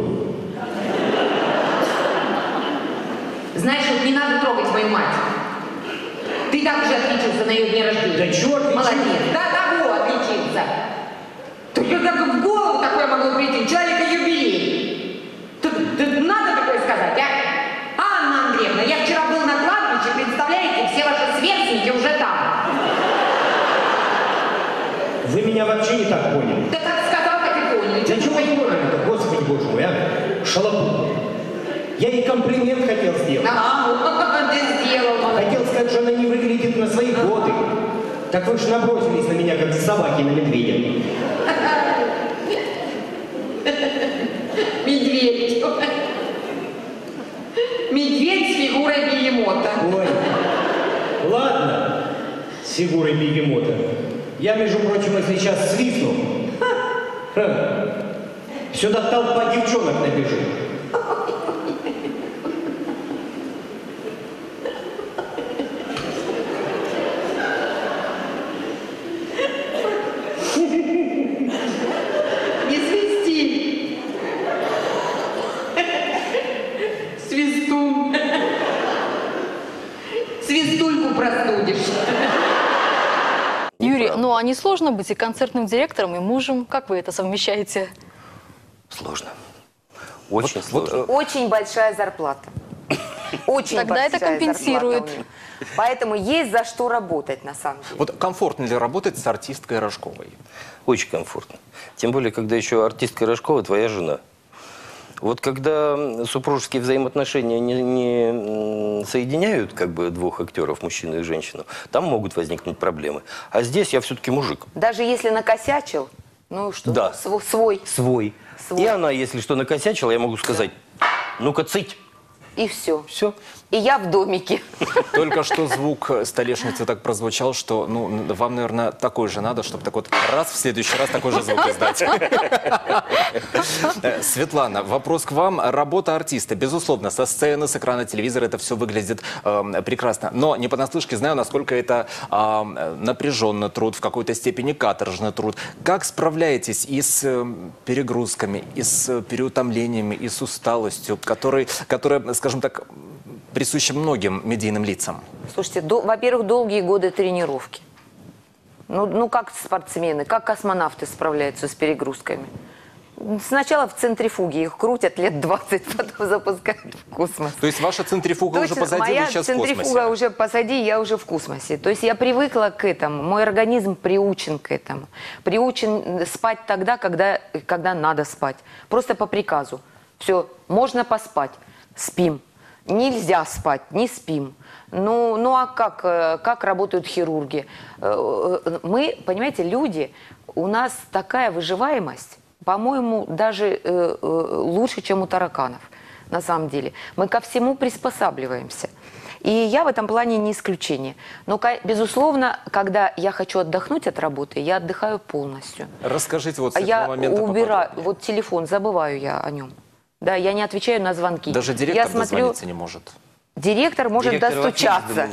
знаешь, вот не надо трогать мою мать. Ты и так уже отличился на ее дне рождения. Да чё отличился? Молодец. Да, того отличился. Только как в голову такое могло прийти? У человека юбилей. Тут, тут надо такое сказать, а? Анна Андреевна, я вчера был на кладбище, представляете, все ваши сверстники уже там. Вы меня вообще не так поняли. Да как сказал, так и поняли. Да Чё чего ты вы поняли-то, господи боже мой, а? Шалопут. Я ей комплимент хотел сделать. А, ты сделал, молодец. Хотел сказать, что она не выглядит на свои годы. Так вы же набросились на меня, как собаки на медведя. Медведь. Медведь с фигурой бегемота. Ой, ладно, с фигурой бегемота. Я, между прочим, если сейчас свистну, ха, сюда толпа девчонок набежит. Не свисти. Свистун. Свистульку простудишь. Юрий, ну а не сложно быть и концертным директором, и мужем? Как вы это совмещаете? Сложно. Очень сложно. Очень большая зарплата. Очень Тогда это большая компенсирует. зарплата у них. Поэтому есть за что работать на самом деле. Вот комфортно ли работать с артисткой Рожковой? Очень комфортно. Тем более, когда еще артистка Рожкова твоя жена. Вот когда супружеские взаимоотношения не, не соединяют как бы двух актеров, мужчину и женщину, там могут возникнуть проблемы. А здесь я все-таки мужик. Даже если накосячил, ну что, Да. св- свой. Свой. Свой. И она, если что накосячила, я могу сказать, ну-ка, цыть. И все. Все. И я в домике. Только что звук столешницы так прозвучал, что ну, вам, наверное, такой же надо, чтобы так вот раз в следующий раз такой же звук издать. Светлана, вопрос к вам. Работа артиста. Безусловно, со сцены, с экрана телевизора это все выглядит э, прекрасно. Но не понаслышке знаю, насколько это э, напряженный труд, в какой-то степени каторжный труд. Как справляетесь и с э, перегрузками, и с переутомлениями, и с усталостью, которые, которые, скажем так, присущи многим медийным лицам? Слушайте, до, во-первых, долгие годы тренировки. Ну, ну, как спортсмены, как космонавты справляются с перегрузками? Сначала в центрифуге их крутят лет двадцать, потом запускают в космос. То есть ваша центрифуга уже позади, моя вы сейчас в космосе? центрифуга уже позади, я уже в космосе. То есть я привыкла к этому, мой организм приучен к этому. Приучен спать тогда, когда, когда надо спать. Просто по приказу. Все, можно поспать, спим. Нельзя спать, не спим. Ну, ну а как, как работают хирурги? Мы, понимаете, люди, у нас такая выживаемость, по-моему, даже э, э, лучше, чем у тараканов, на самом деле. Мы ко всему приспосабливаемся. И я в этом плане не исключение. Но, безусловно, когда я хочу отдохнуть от работы, я отдыхаю полностью. Расскажите вот с этого я момента убираю, поподробнее. вот телефон, забываю я о нем. Да, я не отвечаю на звонки. Даже директор я смотрю, дозвониться не может. Директор может Директор достучаться.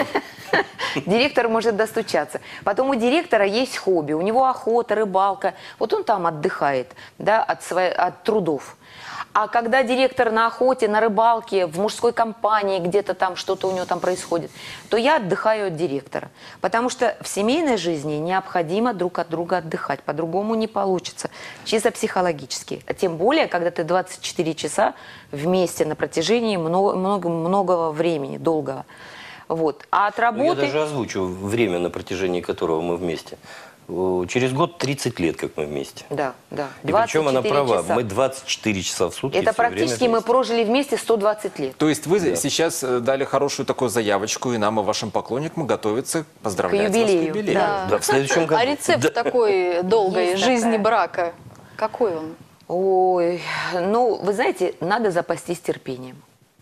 Директор может достучаться. Потом у директора есть хобби, у него охота, рыбалка. Вот он там отдыхает, да, от, своей, от трудов. А когда директор на охоте, на рыбалке, в мужской компании, где-то там что-то у него там происходит, то я отдыхаю от директора. Потому что в семейной жизни необходимо друг от друга отдыхать. По-другому не получится. Чисто психологически. А тем более, когда ты двадцать четыре часа вместе на протяжении много, много, многого времени, долгого. Вот. А от работы... Ну, я даже озвучу время, на протяжении которого мы вместе. Через год тридцать лет, как мы вместе. Да, да. И причем она права, часа. мы двадцать четыре часа в сутки. Это все практически время мы вместе. прожили вместе сто двадцать лет. То есть вы Да. сейчас дали хорошую такую заявочку, и нам, и вашим поклонникам готовиться поздравлять К юбилею, вас к юбилею. да. Да, в следующем году. А рецепт Да. такой долгой Есть жизни такая. брака, какой он? Ой, ну, вы знаете, надо запастись терпением.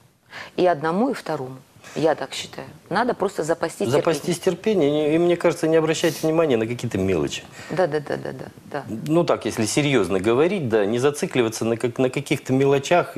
И одному, и второму. Я так считаю. Надо просто запастись, Запастись терпением, и, мне кажется, не обращать внимания на какие-то мелочи. терпением. Да, да, да, да, да, да. Ну так, если серьезно говорить, да, не зацикливаться на, как, на каких-то мелочах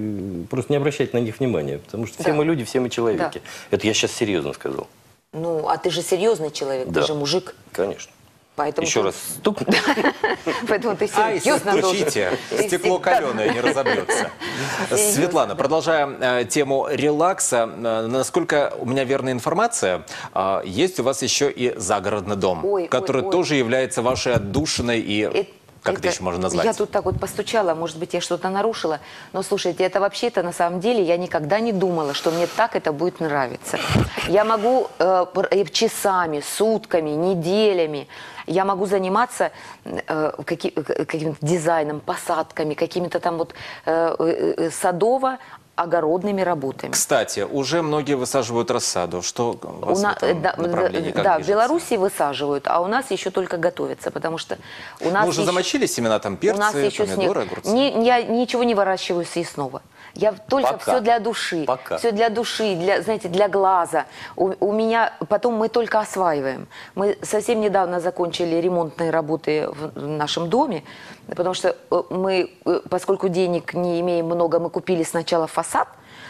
и просто не обращать на них внимания. Потому что все Да. мы люди, все мы человеки. Да. Это я сейчас серьезно сказал. Ну, а ты же серьезный человек, Да. ты же мужик. Конечно. Поэтому Еще ты- раз стукни. Поэтому ты Ай, серьезно должен. стучите, Ты стекло всегда- каленое не разобьется. Серьезно, Светлана, да. продолжая э, тему релакса, э, насколько у меня верная информация, э, есть у вас еще и загородный дом, Ой, который ой, ой. тоже является вашей отдушиной и, Э, как это, еще можно назвать? Я тут так вот постучала, может быть, я что-то нарушила. Но слушайте, это вообще-то на самом деле я никогда не думала, что мне так это будет нравиться. Я могу э, пр- часами, сутками, неделями, я могу заниматься э, каки- каким-то дизайном, посадками, какими-то там вот э, э, э, садово-огородными работами. Кстати, уже многие высаживают рассаду. Что у вас У на- в этом да, направлении как да, в движется? Беларуси высаживают, а у нас еще только готовятся, потому что у нас Вы уже еще- замочили семена, там у нас перцы, еще помидоры, снег. огурцы? Не- я ничего не выращиваю съестного. Я только Пока. все для души. Пока. Все для души, для, знаете, для глаза. У, у меня потом мы только осваиваем. Мы совсем недавно закончили ремонтные работы в, в нашем доме, потому что э, мы, э, поскольку денег не имеем много, мы купили сначала фасад,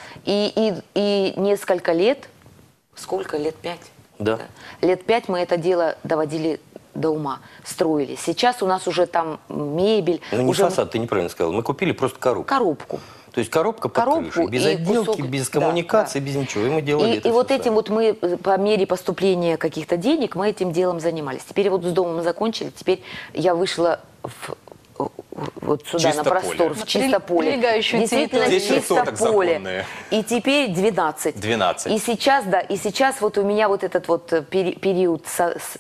и, и, и несколько лет, сколько лет, пять? Да. Лет пять мы это дело доводили до ума, строили. Сейчас у нас уже там мебель. Ну не уже фасад, ты неправильно сказал. Мы купили просто коробку. коробку. То есть коробка под Коробку крышей, без и отделки, кусок- без да, коммуникации, да. без ничего. И мы делали И, это и вот всё этим сами. вот мы э, по мере поступления каких-то денег мы этим делом занимались. Теперь вот с домом закончили, теперь я вышла в, э, вот сюда Чисто на простор, поле. в чисто поле. Прилегающую Действительно, территорию. Здесь чисто высоток поле. законные. И теперь двенадцать. двенадцать. И сейчас, да, и сейчас вот у меня вот этот вот э, пери- период со- с-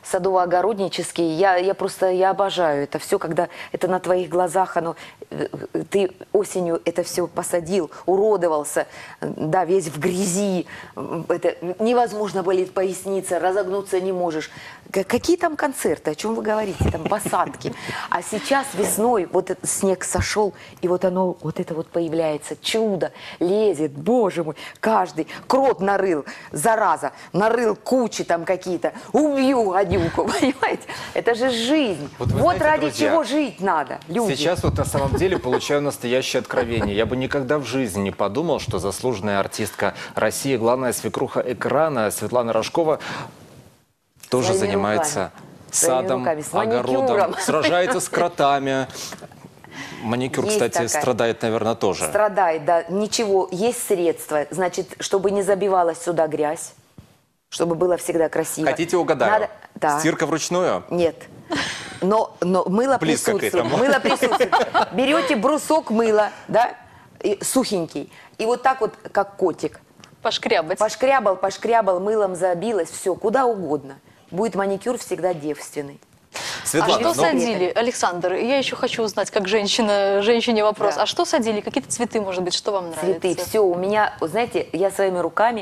садово-огороднический. Я, я просто, я обожаю это все, когда это на твоих глазах, оно, ты осенью это все посадил, уродовался, да, весь в грязи, это невозможно, болит поясница, разогнуться не можешь. Какие там концерты, о чем вы говорите, там посадки. А сейчас весной вот этот снег сошел, и вот оно, вот это вот появляется, чудо, лезет, боже мой, каждый, крот нарыл, зараза, нарыл кучи там какие-то, убью гадюку, понимаете? Это же жизнь. Вот, вот знаете, ради друзья, чего жить надо, люди. Сейчас вот на самом деле получаю настоящее откровение. Я бы никогда в жизни не подумал, что заслуженная артистка России, главная свекруха экрана Светлана Рожкова тоже Своими занимается руками. Своими садом, руками, с огородом, маникюром. сражается с кротами. Маникюр, Есть кстати, такая. страдает, наверное, тоже. Страдает, да. Ничего, есть средства. Значит, чтобы не забивалась сюда грязь, чтобы было всегда красиво. Хотите, угадаю? Надо... Да. Стирка вручную? Нет. Но, но мыло Близко к присутствует. этому. Мыло присутствует. Берете брусок мыла, да, и сухенький, и вот так вот, как котик. Пошкрябать. Пошкрябал, пошкрябал, мылом забилось, все, куда угодно. Будет маникюр всегда девственный. А Светлана, что ну, садили, Александр? Я еще хочу узнать, как женщина, женщине вопрос. Да. А что садили? Какие-то цветы, может быть, что вам нравится? Цветы, все, у меня, знаете, я своими руками,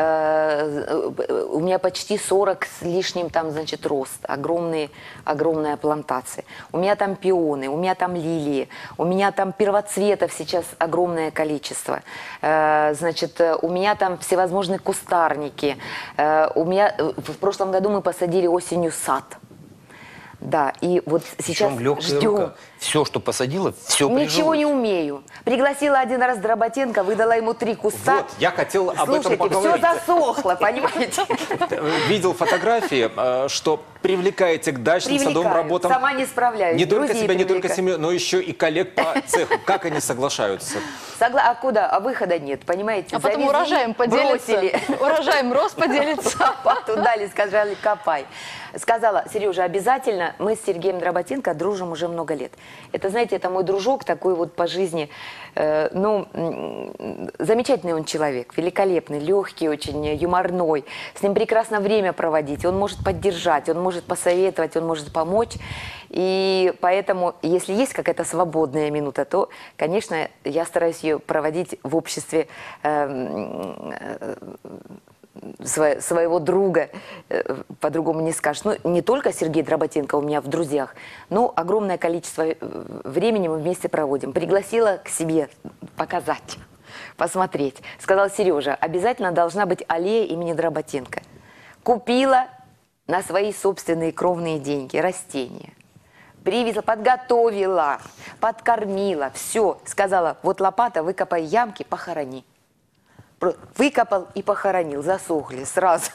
э, у меня почти сорок с лишним там, значит, рост, огромные, огромная плантация. У меня там пионы, у меня там лилии, у меня там первоцветов сейчас огромное количество. Э, значит, у меня там всевозможные кустарники. Э, у меня, в прошлом году мы посадили осенью сад. Да, и вот сейчас Причем легкая ждем. рука. Все, что посадила, все Ничего прижилось. не умею. Пригласила один раз Дроботенко, выдала ему три куста. Вот, я хотел об Слушайте, этом поговорить. все засохло, понимаете? Видел фотографии, э, что привлекаете к дачным садовым Привлекаю. работам Сама не справляюсь. не только Друзей себя, не только привлекаю. семью, но еще и коллег по цеху. Как они соглашаются? Согла... А куда? А выхода нет, понимаете? А потом Завезли, урожаем поделится. бросили. Урожаем рост поделится. Лопату дали, сказали, копай. Сказала, Сережа, обязательно, мы с Сергеем Дроботенко дружим уже много лет. Это, знаете, это мой дружок, такой вот по жизни, э, ну, м, замечательный он человек, великолепный, легкий очень, юморной. С ним прекрасно время проводить, он может поддержать, он может посоветовать, он может помочь. И поэтому, если есть какая-то свободная минута, то, конечно, я стараюсь ее проводить в обществе э, э, Сво- своего друга, э, по-другому не скажешь. Ну, не только Сергей Дроботенко у меня в друзьях, но огромное количество э, времени мы вместе проводим. Пригласила к себе показать, посмотреть. Сказала, Сережа, обязательно должна быть аллея имени Дроботенко. Купила на свои собственные кровные деньги растения. Привезла, подготовила, подкормила, все. Сказала, вот лопата, выкопай ямки, похорони. Выкопал и похоронил, засохли сразу.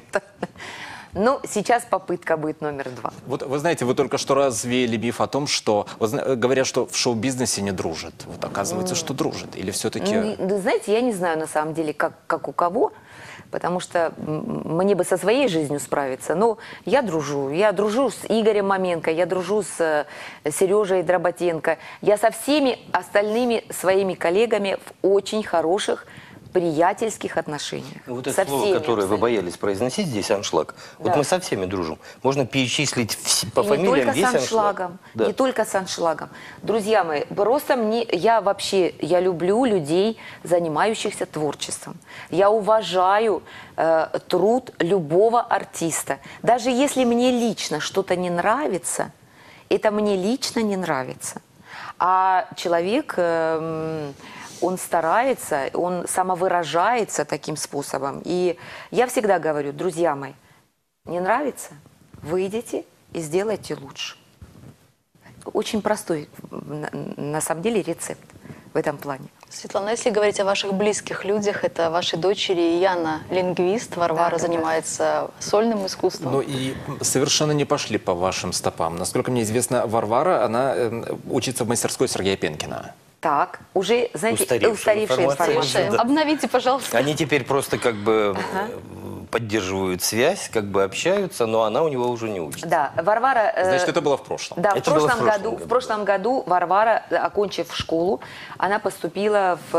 Ну, сейчас попытка будет номер два. Вот вы знаете, вы только что развеяли миф о том, что вот, зна- говорят, что в шоу-бизнесе не дружат. Вот оказывается, что дружат. Или все-таки... Ну, да, знаете, я не знаю на самом деле, как, как у кого, потому что м, мне бы со своей жизнью справиться. Но я дружу. Я дружу с Игорем Маменко, я дружу с э, Сережей Дроботенко. Я со всеми остальными своими коллегами в очень хороших, приятельских отношениях. Вот это со слово, всеми которое вы абсолютно. боялись произносить здесь, аншлаг. Вот Да. мы со всеми дружим. Можно перечислить вс- по И не фамилиям только весь с аншлаг. аншлагом, Да. не только с аншлагом. Друзья мои, просто мне, я вообще, я люблю людей, занимающихся творчеством. Я уважаю э, труд любого артиста. Даже если мне лично что-то не нравится, это мне лично не нравится. А человек... э, он старается, он самовыражается таким способом. И я всегда говорю, друзья мои, не нравится? Выйдите и сделайте лучше. Очень простой, на, на самом деле, рецепт в этом плане. Светлана, если говорить о ваших близких людях, это ваши дочери Яна лингвист, Варвара Да, да, занимается сольным искусством. Ну и совершенно не пошли по вашим стопам. Насколько мне известно, Варвара, она э, учится в мастерской Сергея Пенкина. Так, уже, знаете, Устаревшая устаревшая информация. информация. Слушай, да. обновите, пожалуйста. Они теперь просто как бы э, поддерживают связь, как бы общаются, но она у него уже не учится. Да, Варвара... э, Значит, это было в прошлом. Да, в Это было прошлом, в прошлом году, году, в прошлом году Варвара, окончив школу, она поступила в,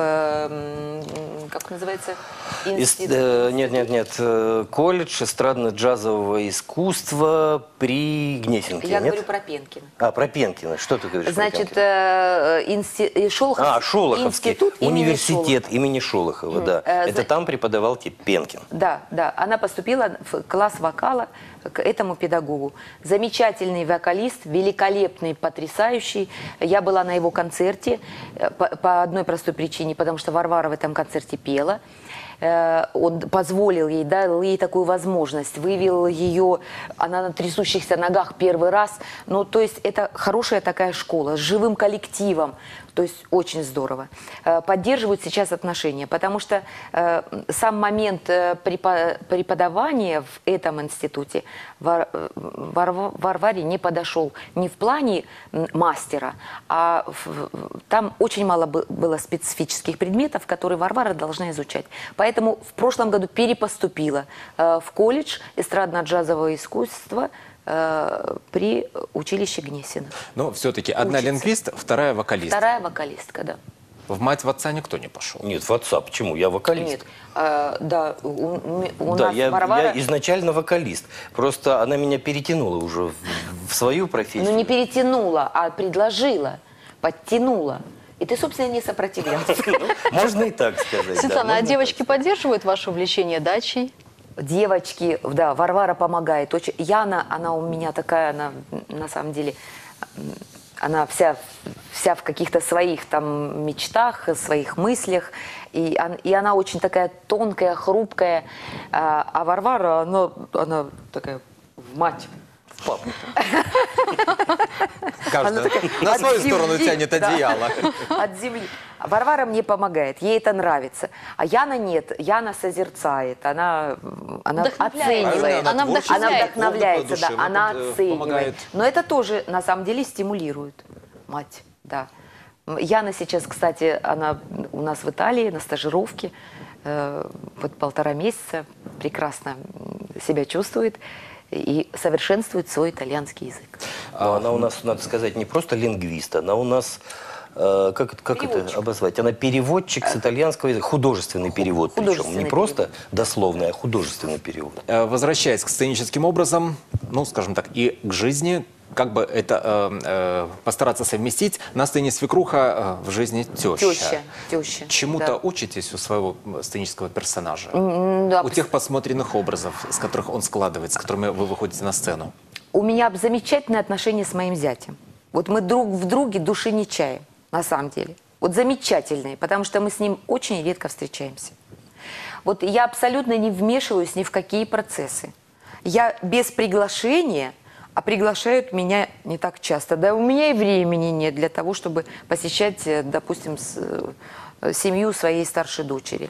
э, м, как называется, Ис- институт. э, нет, нет, нет. э, Колледж эстрадно-джазового искусства при Гнесинке, Я нет? говорю про Пенкина. А, про Пенкина. Что ты говоришь Значит, про Пенкина? э, инсти- э, Шолохов- А, Шолоховский. институт имени Университет имени Шолохова, да. Э, Это зна- там преподавал тебе Пенкин. Да, да. Она поступила в класс вокала к этому педагогу. Замечательный вокалист, великолепный, потрясающий. Я была на его концерте э, по, по одной простой причине, потому что Варвара в этом концерте пела. Э, Он позволил ей, дал ей такую возможность, вывел ее, она на трясущихся ногах первый раз. Ну, то есть это хорошая такая школа с живым коллективом. То есть очень здорово. Э, Поддерживают сейчас отношения, потому что э, сам момент э, препо- преподавания в этом институте Вар- э, Вар- Варваре не подошел не в плане м, мастера, а в- в- там очень мало бы- было специфических предметов, которые Варвара должна изучать. Поэтому в прошлом году перепоступила э, в колледж эстрадно-джазового искусства э, при училище Гнесина. Но все-таки одна Учится. лингвист, вторая вокалист. Вторая вокалистка, да. В мать в отца никто не пошел. Нет, в отца. Почему? Я вокалист. Нет, э, да, у, у да, нас я, Варвара... я изначально вокалист. Просто она меня перетянула уже в, в свою профессию. Ну, не перетянула, а предложила, подтянула. И ты, собственно, не сопротивлялся. Можно и так сказать. да, Светлана, а можно девочки так сказать. поддерживают ваше увлечение дачей? Девочки, да, Варвара помогает. Очень... Яна, она у меня такая, она на самом деле, м, она вся, вся в каких-то своих там мечтах, своих мыслях. И, он- и она очень такая тонкая, хрупкая. А, а Варвара, она, она такая в мать, в папу. Каждая Она такая на от свою земли, сторону тянет да. одеяло. От земли. А Варвара мне помогает, ей это нравится. А Яна нет, Яна созерцает, она, она Вдохновляет. оценивает. Правильно, Она творчество, Она вдохновляет. вдохновляется, по да, душе, она вот, э, оценивает. помогает. Но это тоже, на самом деле, стимулирует мать, да. М, Яна сейчас, кстати, она у нас в Италии на стажировке, э, вот полтора месяца, прекрасно м, себя чувствует и совершенствует свой итальянский язык. Но она у нас, надо сказать, не просто лингвист, она у нас, э, как, это- как это Переводчик. обозвать? Она переводчик с итальянского языка, художественный перевод. Причем художественный не просто дословный, а художественный перевод. Э, Возвращаясь к сценическим образом, ну, скажем так, и к жизни, как бы это э, э, постараться совместить, на сцене свекруха, э, в жизни теща. Теща, теща. Чему-то да. учитесь у своего м, сценического персонажа? М, да, У тех посмотренных образов, с которых он складывается, с которыми вы выходите на сцену? У меня замечательные отношения с моим зятем. Вот мы друг в друге души не чаем, на самом деле. Вот замечательные, потому что мы с ним очень редко встречаемся. Вот я абсолютно не вмешиваюсь ни в какие процессы. Я без приглашения, а приглашают меня не так часто. Да у меня и времени нет для того, чтобы посещать, э, допустим, с- э, семью своей старшей дочери.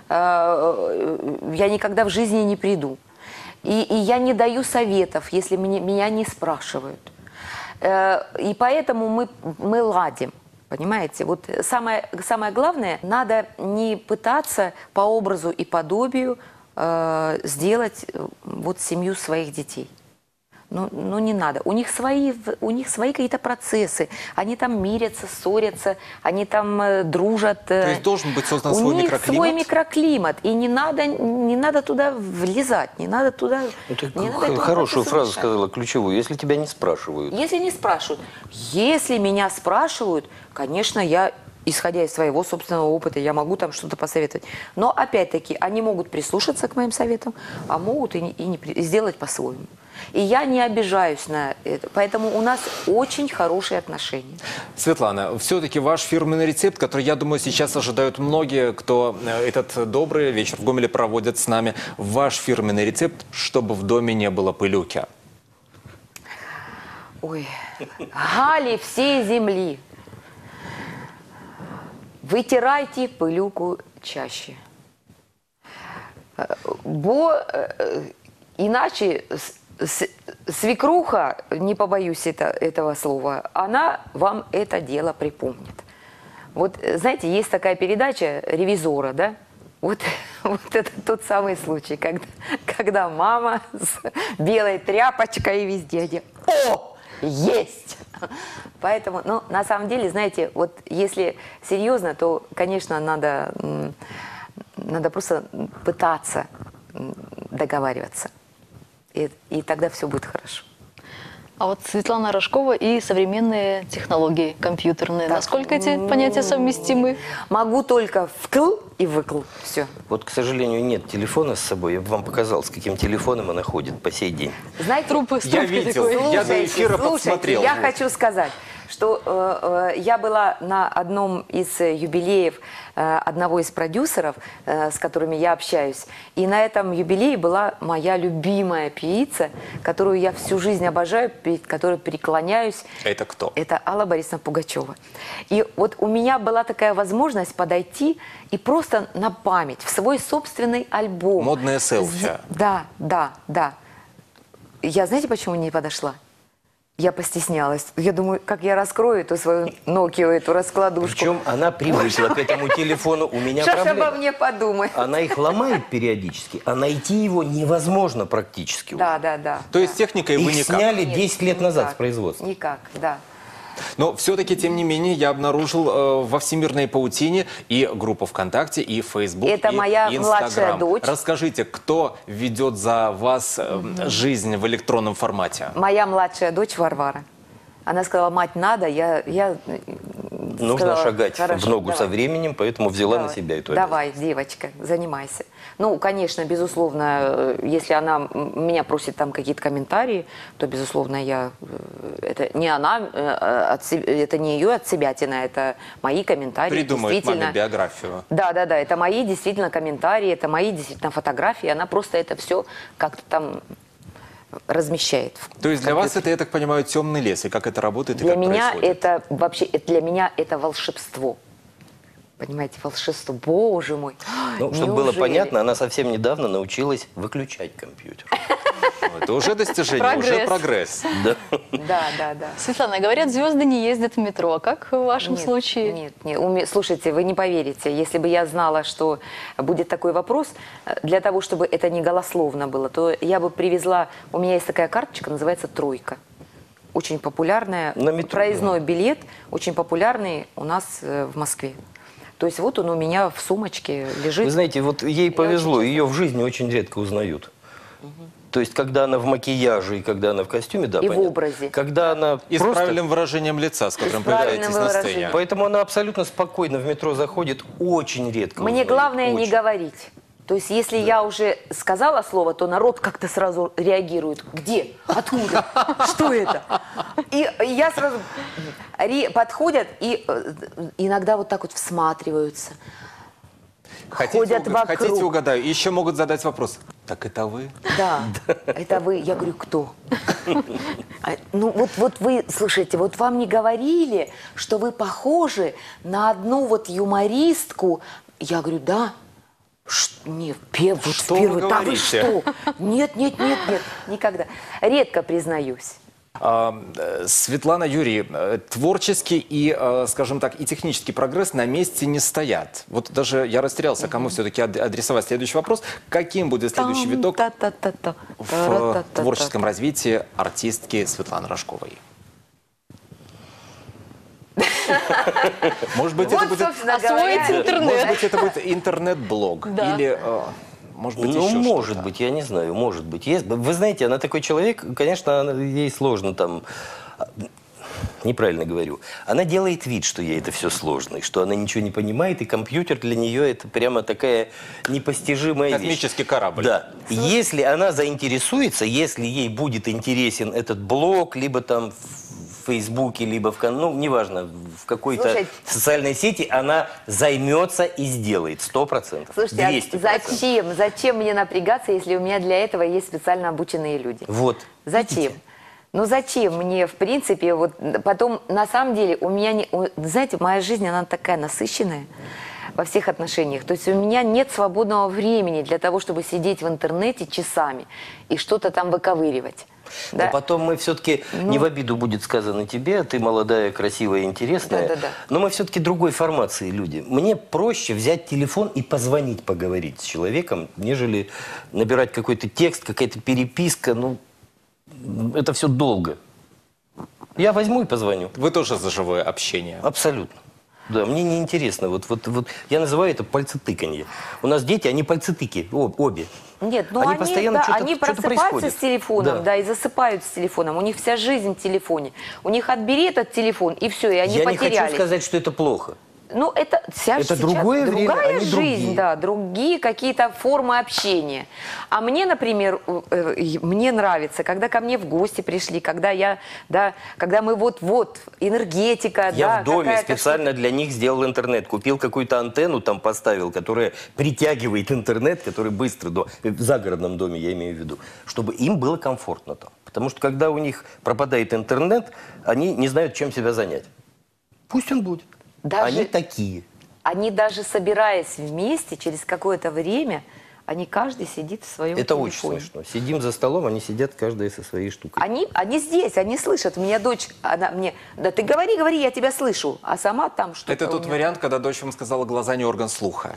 Э, Я никогда в жизни не приду. И, и я не даю советов, если меня, меня не спрашивают. Э, И поэтому мы, мы ладим. Понимаете? Вот самое, самое главное, надо не пытаться по образу и подобию э, сделать э, вот семью своих детей. Ну, ну не надо. У них свои, в- у них свои какие-то процессы. Они там мирятся, ссорятся, они там э, дружат. э. То есть должен быть создан У свой них микроклимат? свой микроклимат. И не надо, не надо туда влезать, не надо туда... Ну, ты не надо х- этому хорошую процессу фразу мешать. сказала, ключевую. Если тебя не спрашивают. Если не спрашивают. Если меня спрашивают, конечно, я, исходя из своего собственного опыта, я могу там что-то посоветовать. Но, опять-таки, они могут прислушаться к моим советам, а могут и, не, и не при- и сделать по-своему. И я не обижаюсь на это. Поэтому у нас очень хорошие отношения. Светлана, все-таки ваш фирменный рецепт, который, я думаю, сейчас ожидают многие, кто э, этот добрый вечер в Гомеле проводит с нами. Ваш фирменный рецепт, чтобы в доме не было пылюки. Ой, гали всей земли, вытирайте пылюку чаще. Э, Бо э, иначе с- с- свекруха, не побоюсь это, этого слова, она вам это дело припомнит. Вот, э, знаете, есть такая передача «Ревизора», да? Вот вот это тот самый случай, когда, когда мама с белой тряпочкой везде, где «О, есть!» Поэтому, ну, на самом деле, знаете, вот если серьезно, то, конечно, надо, надо просто пытаться договариваться. И, и тогда все будет хорошо. А вот Светлана Рожкова и современные технологии компьютерные. Так, Насколько эти понятия совместимы? Могу только вкл и выкл. Все. Вот, к сожалению, нет телефона с собой. Я бы вам показал, с каким телефоном она ходит по сей день. Знаете, Трупы с Я трубкой видел. такой. Я до эфира слушайте, подсмотрел. я Вот. хочу сказать, что э, э, я была на одном из э, юбилеев э, одного из продюсеров, э, с которыми я общаюсь. И на этом юбилее была моя любимая певица, которую я всю жизнь обожаю, перед которой преклоняюсь. Это кто? Это Алла Борисовна Пугачева. И вот у меня была такая возможность подойти и просто на память, в свой собственный альбом. Модное селфи. З- Да, да, да. Я знаете, почему не подошла? Я постеснялась. Я думаю, как я раскрою эту свою Nokia, эту раскладушку. Причем она привыкла к этому телефону. У меня Что ж обо проблема. мне подумай. Она их ломает периодически, а найти его невозможно практически. Да, да, да. То есть техникой вы Их никак. сняли Нет, десять лет назад никак, с производства. Никак, да. Но все-таки, тем не менее, я обнаружил э, во всемирной паутине и группу ВКонтакте, и Фейсбук, Это и моя младшая Инстаграм. дочь. Расскажите, кто ведет за вас э, жизнь в электронном формате? Моя младшая дочь Варвара. Она сказала, мать, надо, я... я Нужно сказала, шагать «Хорошо, в ногу давай». со временем, поэтому взяла Давай, на себя эту Давай, девочка, занимайся. Ну, конечно, безусловно, э, если она м, меня просит там какие-то комментарии, то, безусловно, я... э, Это не она, э, от се- это не ее от себятина, это мои комментарии. Придумает действительно. маме биографию. Да, да, да, это мои действительно комментарии, это мои действительно фотографии. Она просто это все как-то там размещает. в То есть для вас компьютере. это, я так понимаю, темный лес, и как это работает, и Для как меня происходит? это вообще, это для меня это волшебство. Понимаете, волшебство, боже мой. Ну, чтобы было Неужели? понятно, она совсем недавно научилась выключать компьютер. Это уже достижение, уже Прогресс. прогресс. Да. Да, да, да. Светлана, говорят, звезды не ездят в метро. А как в вашем Нет, случае? Нет, нет. У меня- слушайте, вы не поверите, если бы я знала, что будет такой вопрос, э, для того, чтобы это не голословно было, то я бы привезла, у меня есть такая карточка, называется «Тройка». Очень популярная, На метро, проездной билет, очень популярный у нас э, в Москве. То есть вот он у меня в сумочке лежит. Вы знаете, вот ей Я повезло, очень ее в жизни очень редко узнают. То есть, когда она в макияже и когда она в костюме, да, И в понятно. образе. Когда она И с просто... правильным выражением лица, с которым с правильным появляетесь на сцене. выражением. Поэтому она абсолютно спокойно в метро заходит, очень редко Мне узнают, главное не очень. говорить. То есть, если я уже сказала слово, то народ как-то сразу реагирует. Где? Откуда? Что это? И я сразу... ре- Подходят и э, иногда вот так вот всматриваются. Хотите, Ходят уг- вокруг. хотите угадаю? Еще могут задать вопрос. Так это вы? Да, это вы. Я говорю, кто? А, Ну вот, вот вы, слушайте, вот вам не говорили, что вы похожи на одну вот юмористку? Я говорю, да. Ш- не, пе- вот Что вы впервые. Да вы говорите? что? Нет, нет, нет, нет, никогда. Редко признаюсь. А, э, Светлана, Юрий, э, творческий и, э, скажем так, и технический прогресс на месте не стоят. Вот даже я растерялся, кому все-таки ад- адресовать следующий вопрос. Каким будет следующий виток Та-та-та-та. в э, Та-ра-та-та-та. творческом развитии артистки Светланы Рожковой? Может быть, это Вот, будет, собственно Освоить говоря, интернет. может быть, это будет интернет-блог Да. или, э, может быть, Ну, еще может что-то. быть, я не знаю, может быть. Есть. Вы знаете, она такой человек, конечно, она- ей сложно там... Неправильно говорю. Она делает вид, что ей это все сложно, и что она ничего не понимает, и компьютер для нее это прямо такая непостижимая вещь. Космический корабль. Да. Если она заинтересуется, если ей будет интересен этот блог, либо там в Фейсбуке, либо в, кон- ну, неважно, в какой-то Слушай. социальной сети, она займется и сделает. Сто процентов. Слушайте, двести а процентов. зачем? Зачем мне напрягаться, если у меня для этого есть специально обученные люди? Вот. Зачем? Видите? Ну зачем мне, в принципе, вот потом, на самом деле, у меня, не, у- знаете, моя жизнь, она такая насыщенная во всех отношениях. То есть у меня нет свободного времени для того, чтобы сидеть в интернете часами и что-то там выковыривать. Да? Но потом мы все-таки, Ну. не в обиду будет сказано тебе, ты молодая, красивая, интересная, Да-да-да. но мы все-таки другой формации люди. Мне проще взять телефон и позвонить, поговорить с человеком, нежели набирать какой-то текст, какая-то переписка. Ну, это все долго. Я возьму и позвоню. Вы тоже за живое общение. Абсолютно. Да, мне не интересно. Вот, вот, вот, я называю это пальцетыканье. У нас дети, они пальцетыки, об- обе. Нет, ну Они они, постоянно да, что-то- они что-то просыпаются происходит. с телефоном, Да. да. и засыпают с телефоном. У них вся жизнь в телефоне. У них отбери этот телефон, и все, и они Я не потерялись. хочу сказать, что это плохо. Ну, это, вся Это сейчас другое время, другая они жизнь, другие. да, другие какие-то формы общения. А мне, например, э, э, мне нравится, когда ко мне в гости пришли, когда я, да, когда мы вот-вот, энергетика, Я да, в доме какая-то специально для них сделал интернет. Купил какую-то антенну, там поставил, которая притягивает интернет, который быстро, до, в загородном доме я имею в виду, чтобы им было комфортно там. Потому что когда у них пропадает интернет, они не знают, чем себя занять. Пусть он будет. Даже- Они такие. Они даже собираясь вместе, через какое-то время, они каждый сидит в своем Это телефоне. очень смешно. Сидим за столом, они сидят каждая со своей штукой. Они, они здесь, они слышат. У меня дочь, она мне, да ты говори, говори, я тебя слышу. А сама там что-то Это у тот меня. вариант, когда дочь вам сказала, глаза не орган слуха.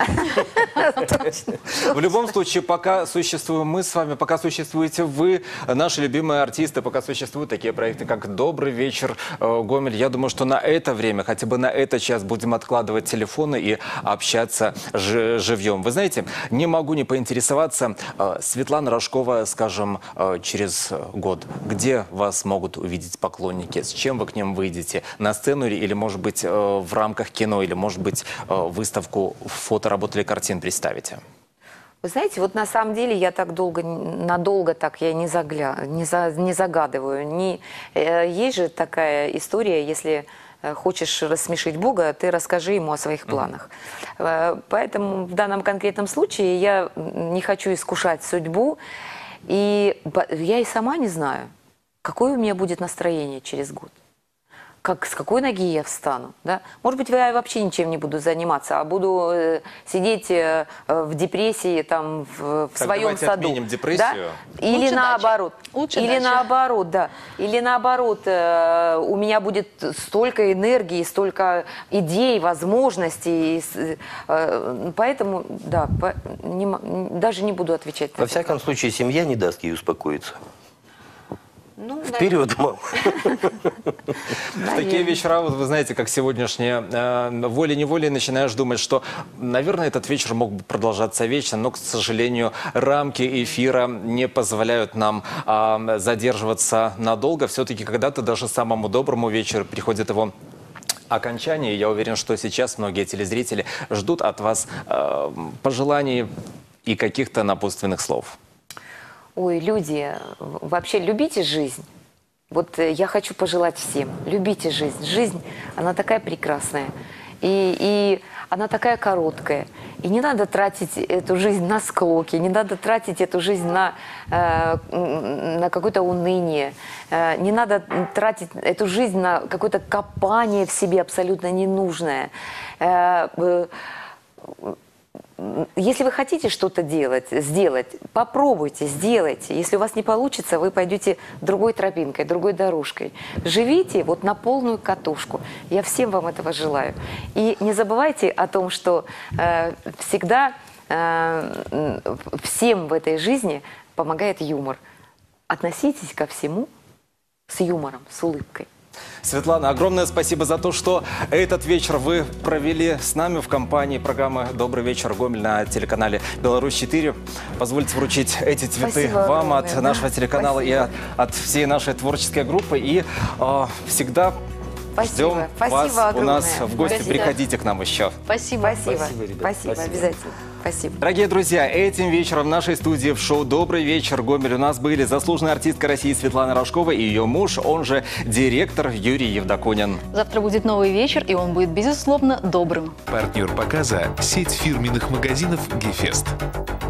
В любом случае, пока существуем мы с вами, пока существуете вы, наши любимые артисты, пока существуют такие проекты, как «Добрый вечер, э, Гомель», я думаю, что на это время, хотя бы на этот час будем откладывать телефоны и общаться жи- живьем. Вы знаете, не могу не поинтересоваться, э, Светлана Рожкова, скажем, э, через год, где вас могут увидеть поклонники, с чем вы к ним выйдете, на сцену или, или, может быть, э, в рамках кино, или, может быть, э, выставку фоторабот или картин представите? Вы знаете, вот на самом деле я так долго, надолго так я не, загля... не, за... не загадываю. Не... э, Есть же такая история, если э, хочешь рассмешить Бога, ты расскажи ему о своих планах. Э, Поэтому в данном конкретном случае я не хочу искушать судьбу. И бо- я и сама не знаю, какое у меня будет настроение через год. Как, с какой ноги я встану, да? Может быть, я вообще ничем не буду заниматься, а буду э, сидеть э, в депрессии там в, в Так, своем давайте саду. отменим депрессию. Да? Или Лучше наоборот. дача. Лучше Или дача. наоборот, да. Или наоборот, э, у меня будет столько энергии, столько идей, возможностей. и с- э, поэтому, да, по- не м- даже не буду отвечать. на Во этот всяком случае, семья не даст ей успокоиться. Ну, да, Вперед, мам. В такие вечера, вот вы знаете, как сегодняшние, э, волей-неволей начинаешь думать, что, наверное, этот вечер мог бы продолжаться вечно, но, к сожалению, рамки эфира не позволяют нам э, задерживаться надолго. Все-таки когда-то даже самому доброму вечеру приходит его окончание. Я уверен, что сейчас многие телезрители ждут от вас э, пожеланий и каких-то напутственных слов. Ой, люди, в- вообще любите жизнь. Вот э, я хочу пожелать всем, любите жизнь. Жизнь, она такая прекрасная. И, и она такая короткая. И не надо тратить эту жизнь на склоки, не надо тратить эту жизнь на, э, м, на какое-то уныние. Э, не надо тратить эту жизнь на какое-то копание в себе абсолютно ненужное. Э, э, Если вы хотите что-то делать, сделать, попробуйте, сделайте. Если у вас не получится, вы пойдете другой тропинкой, другой дорожкой. Живите вот на полную катушку. Я всем вам этого желаю. И не забывайте о том, что э, всегда э, всем в этой жизни помогает юмор. Относитесь ко всему с юмором, с улыбкой. Светлана, огромное спасибо за то, что этот вечер вы провели с нами в компании программы «Добрый вечер, Гомель» на телеканале «Беларусь-четыре». Позвольте вручить эти цветы Спасибо вам огромное, от да. нашего телеканала Спасибо. и от, от всей нашей творческой группы. И э, всегда Спасибо. ждем Спасибо вас у огромное. нас в гости. Спасибо. Приходите к нам еще. Спасибо. Спасибо. Спасибо, ребят. Спасибо, Спасибо. обязательно. Спасибо. Дорогие друзья, этим вечером в нашей студии в шоу «Добрый вечер, Гомель» у нас были заслуженная артистка России Светлана Рожкова и ее муж, он же директор Юрий Евдокунин. Завтра будет новый вечер, и он будет, безусловно, добрым. Партнер показа – сеть фирменных магазинов «Гефест».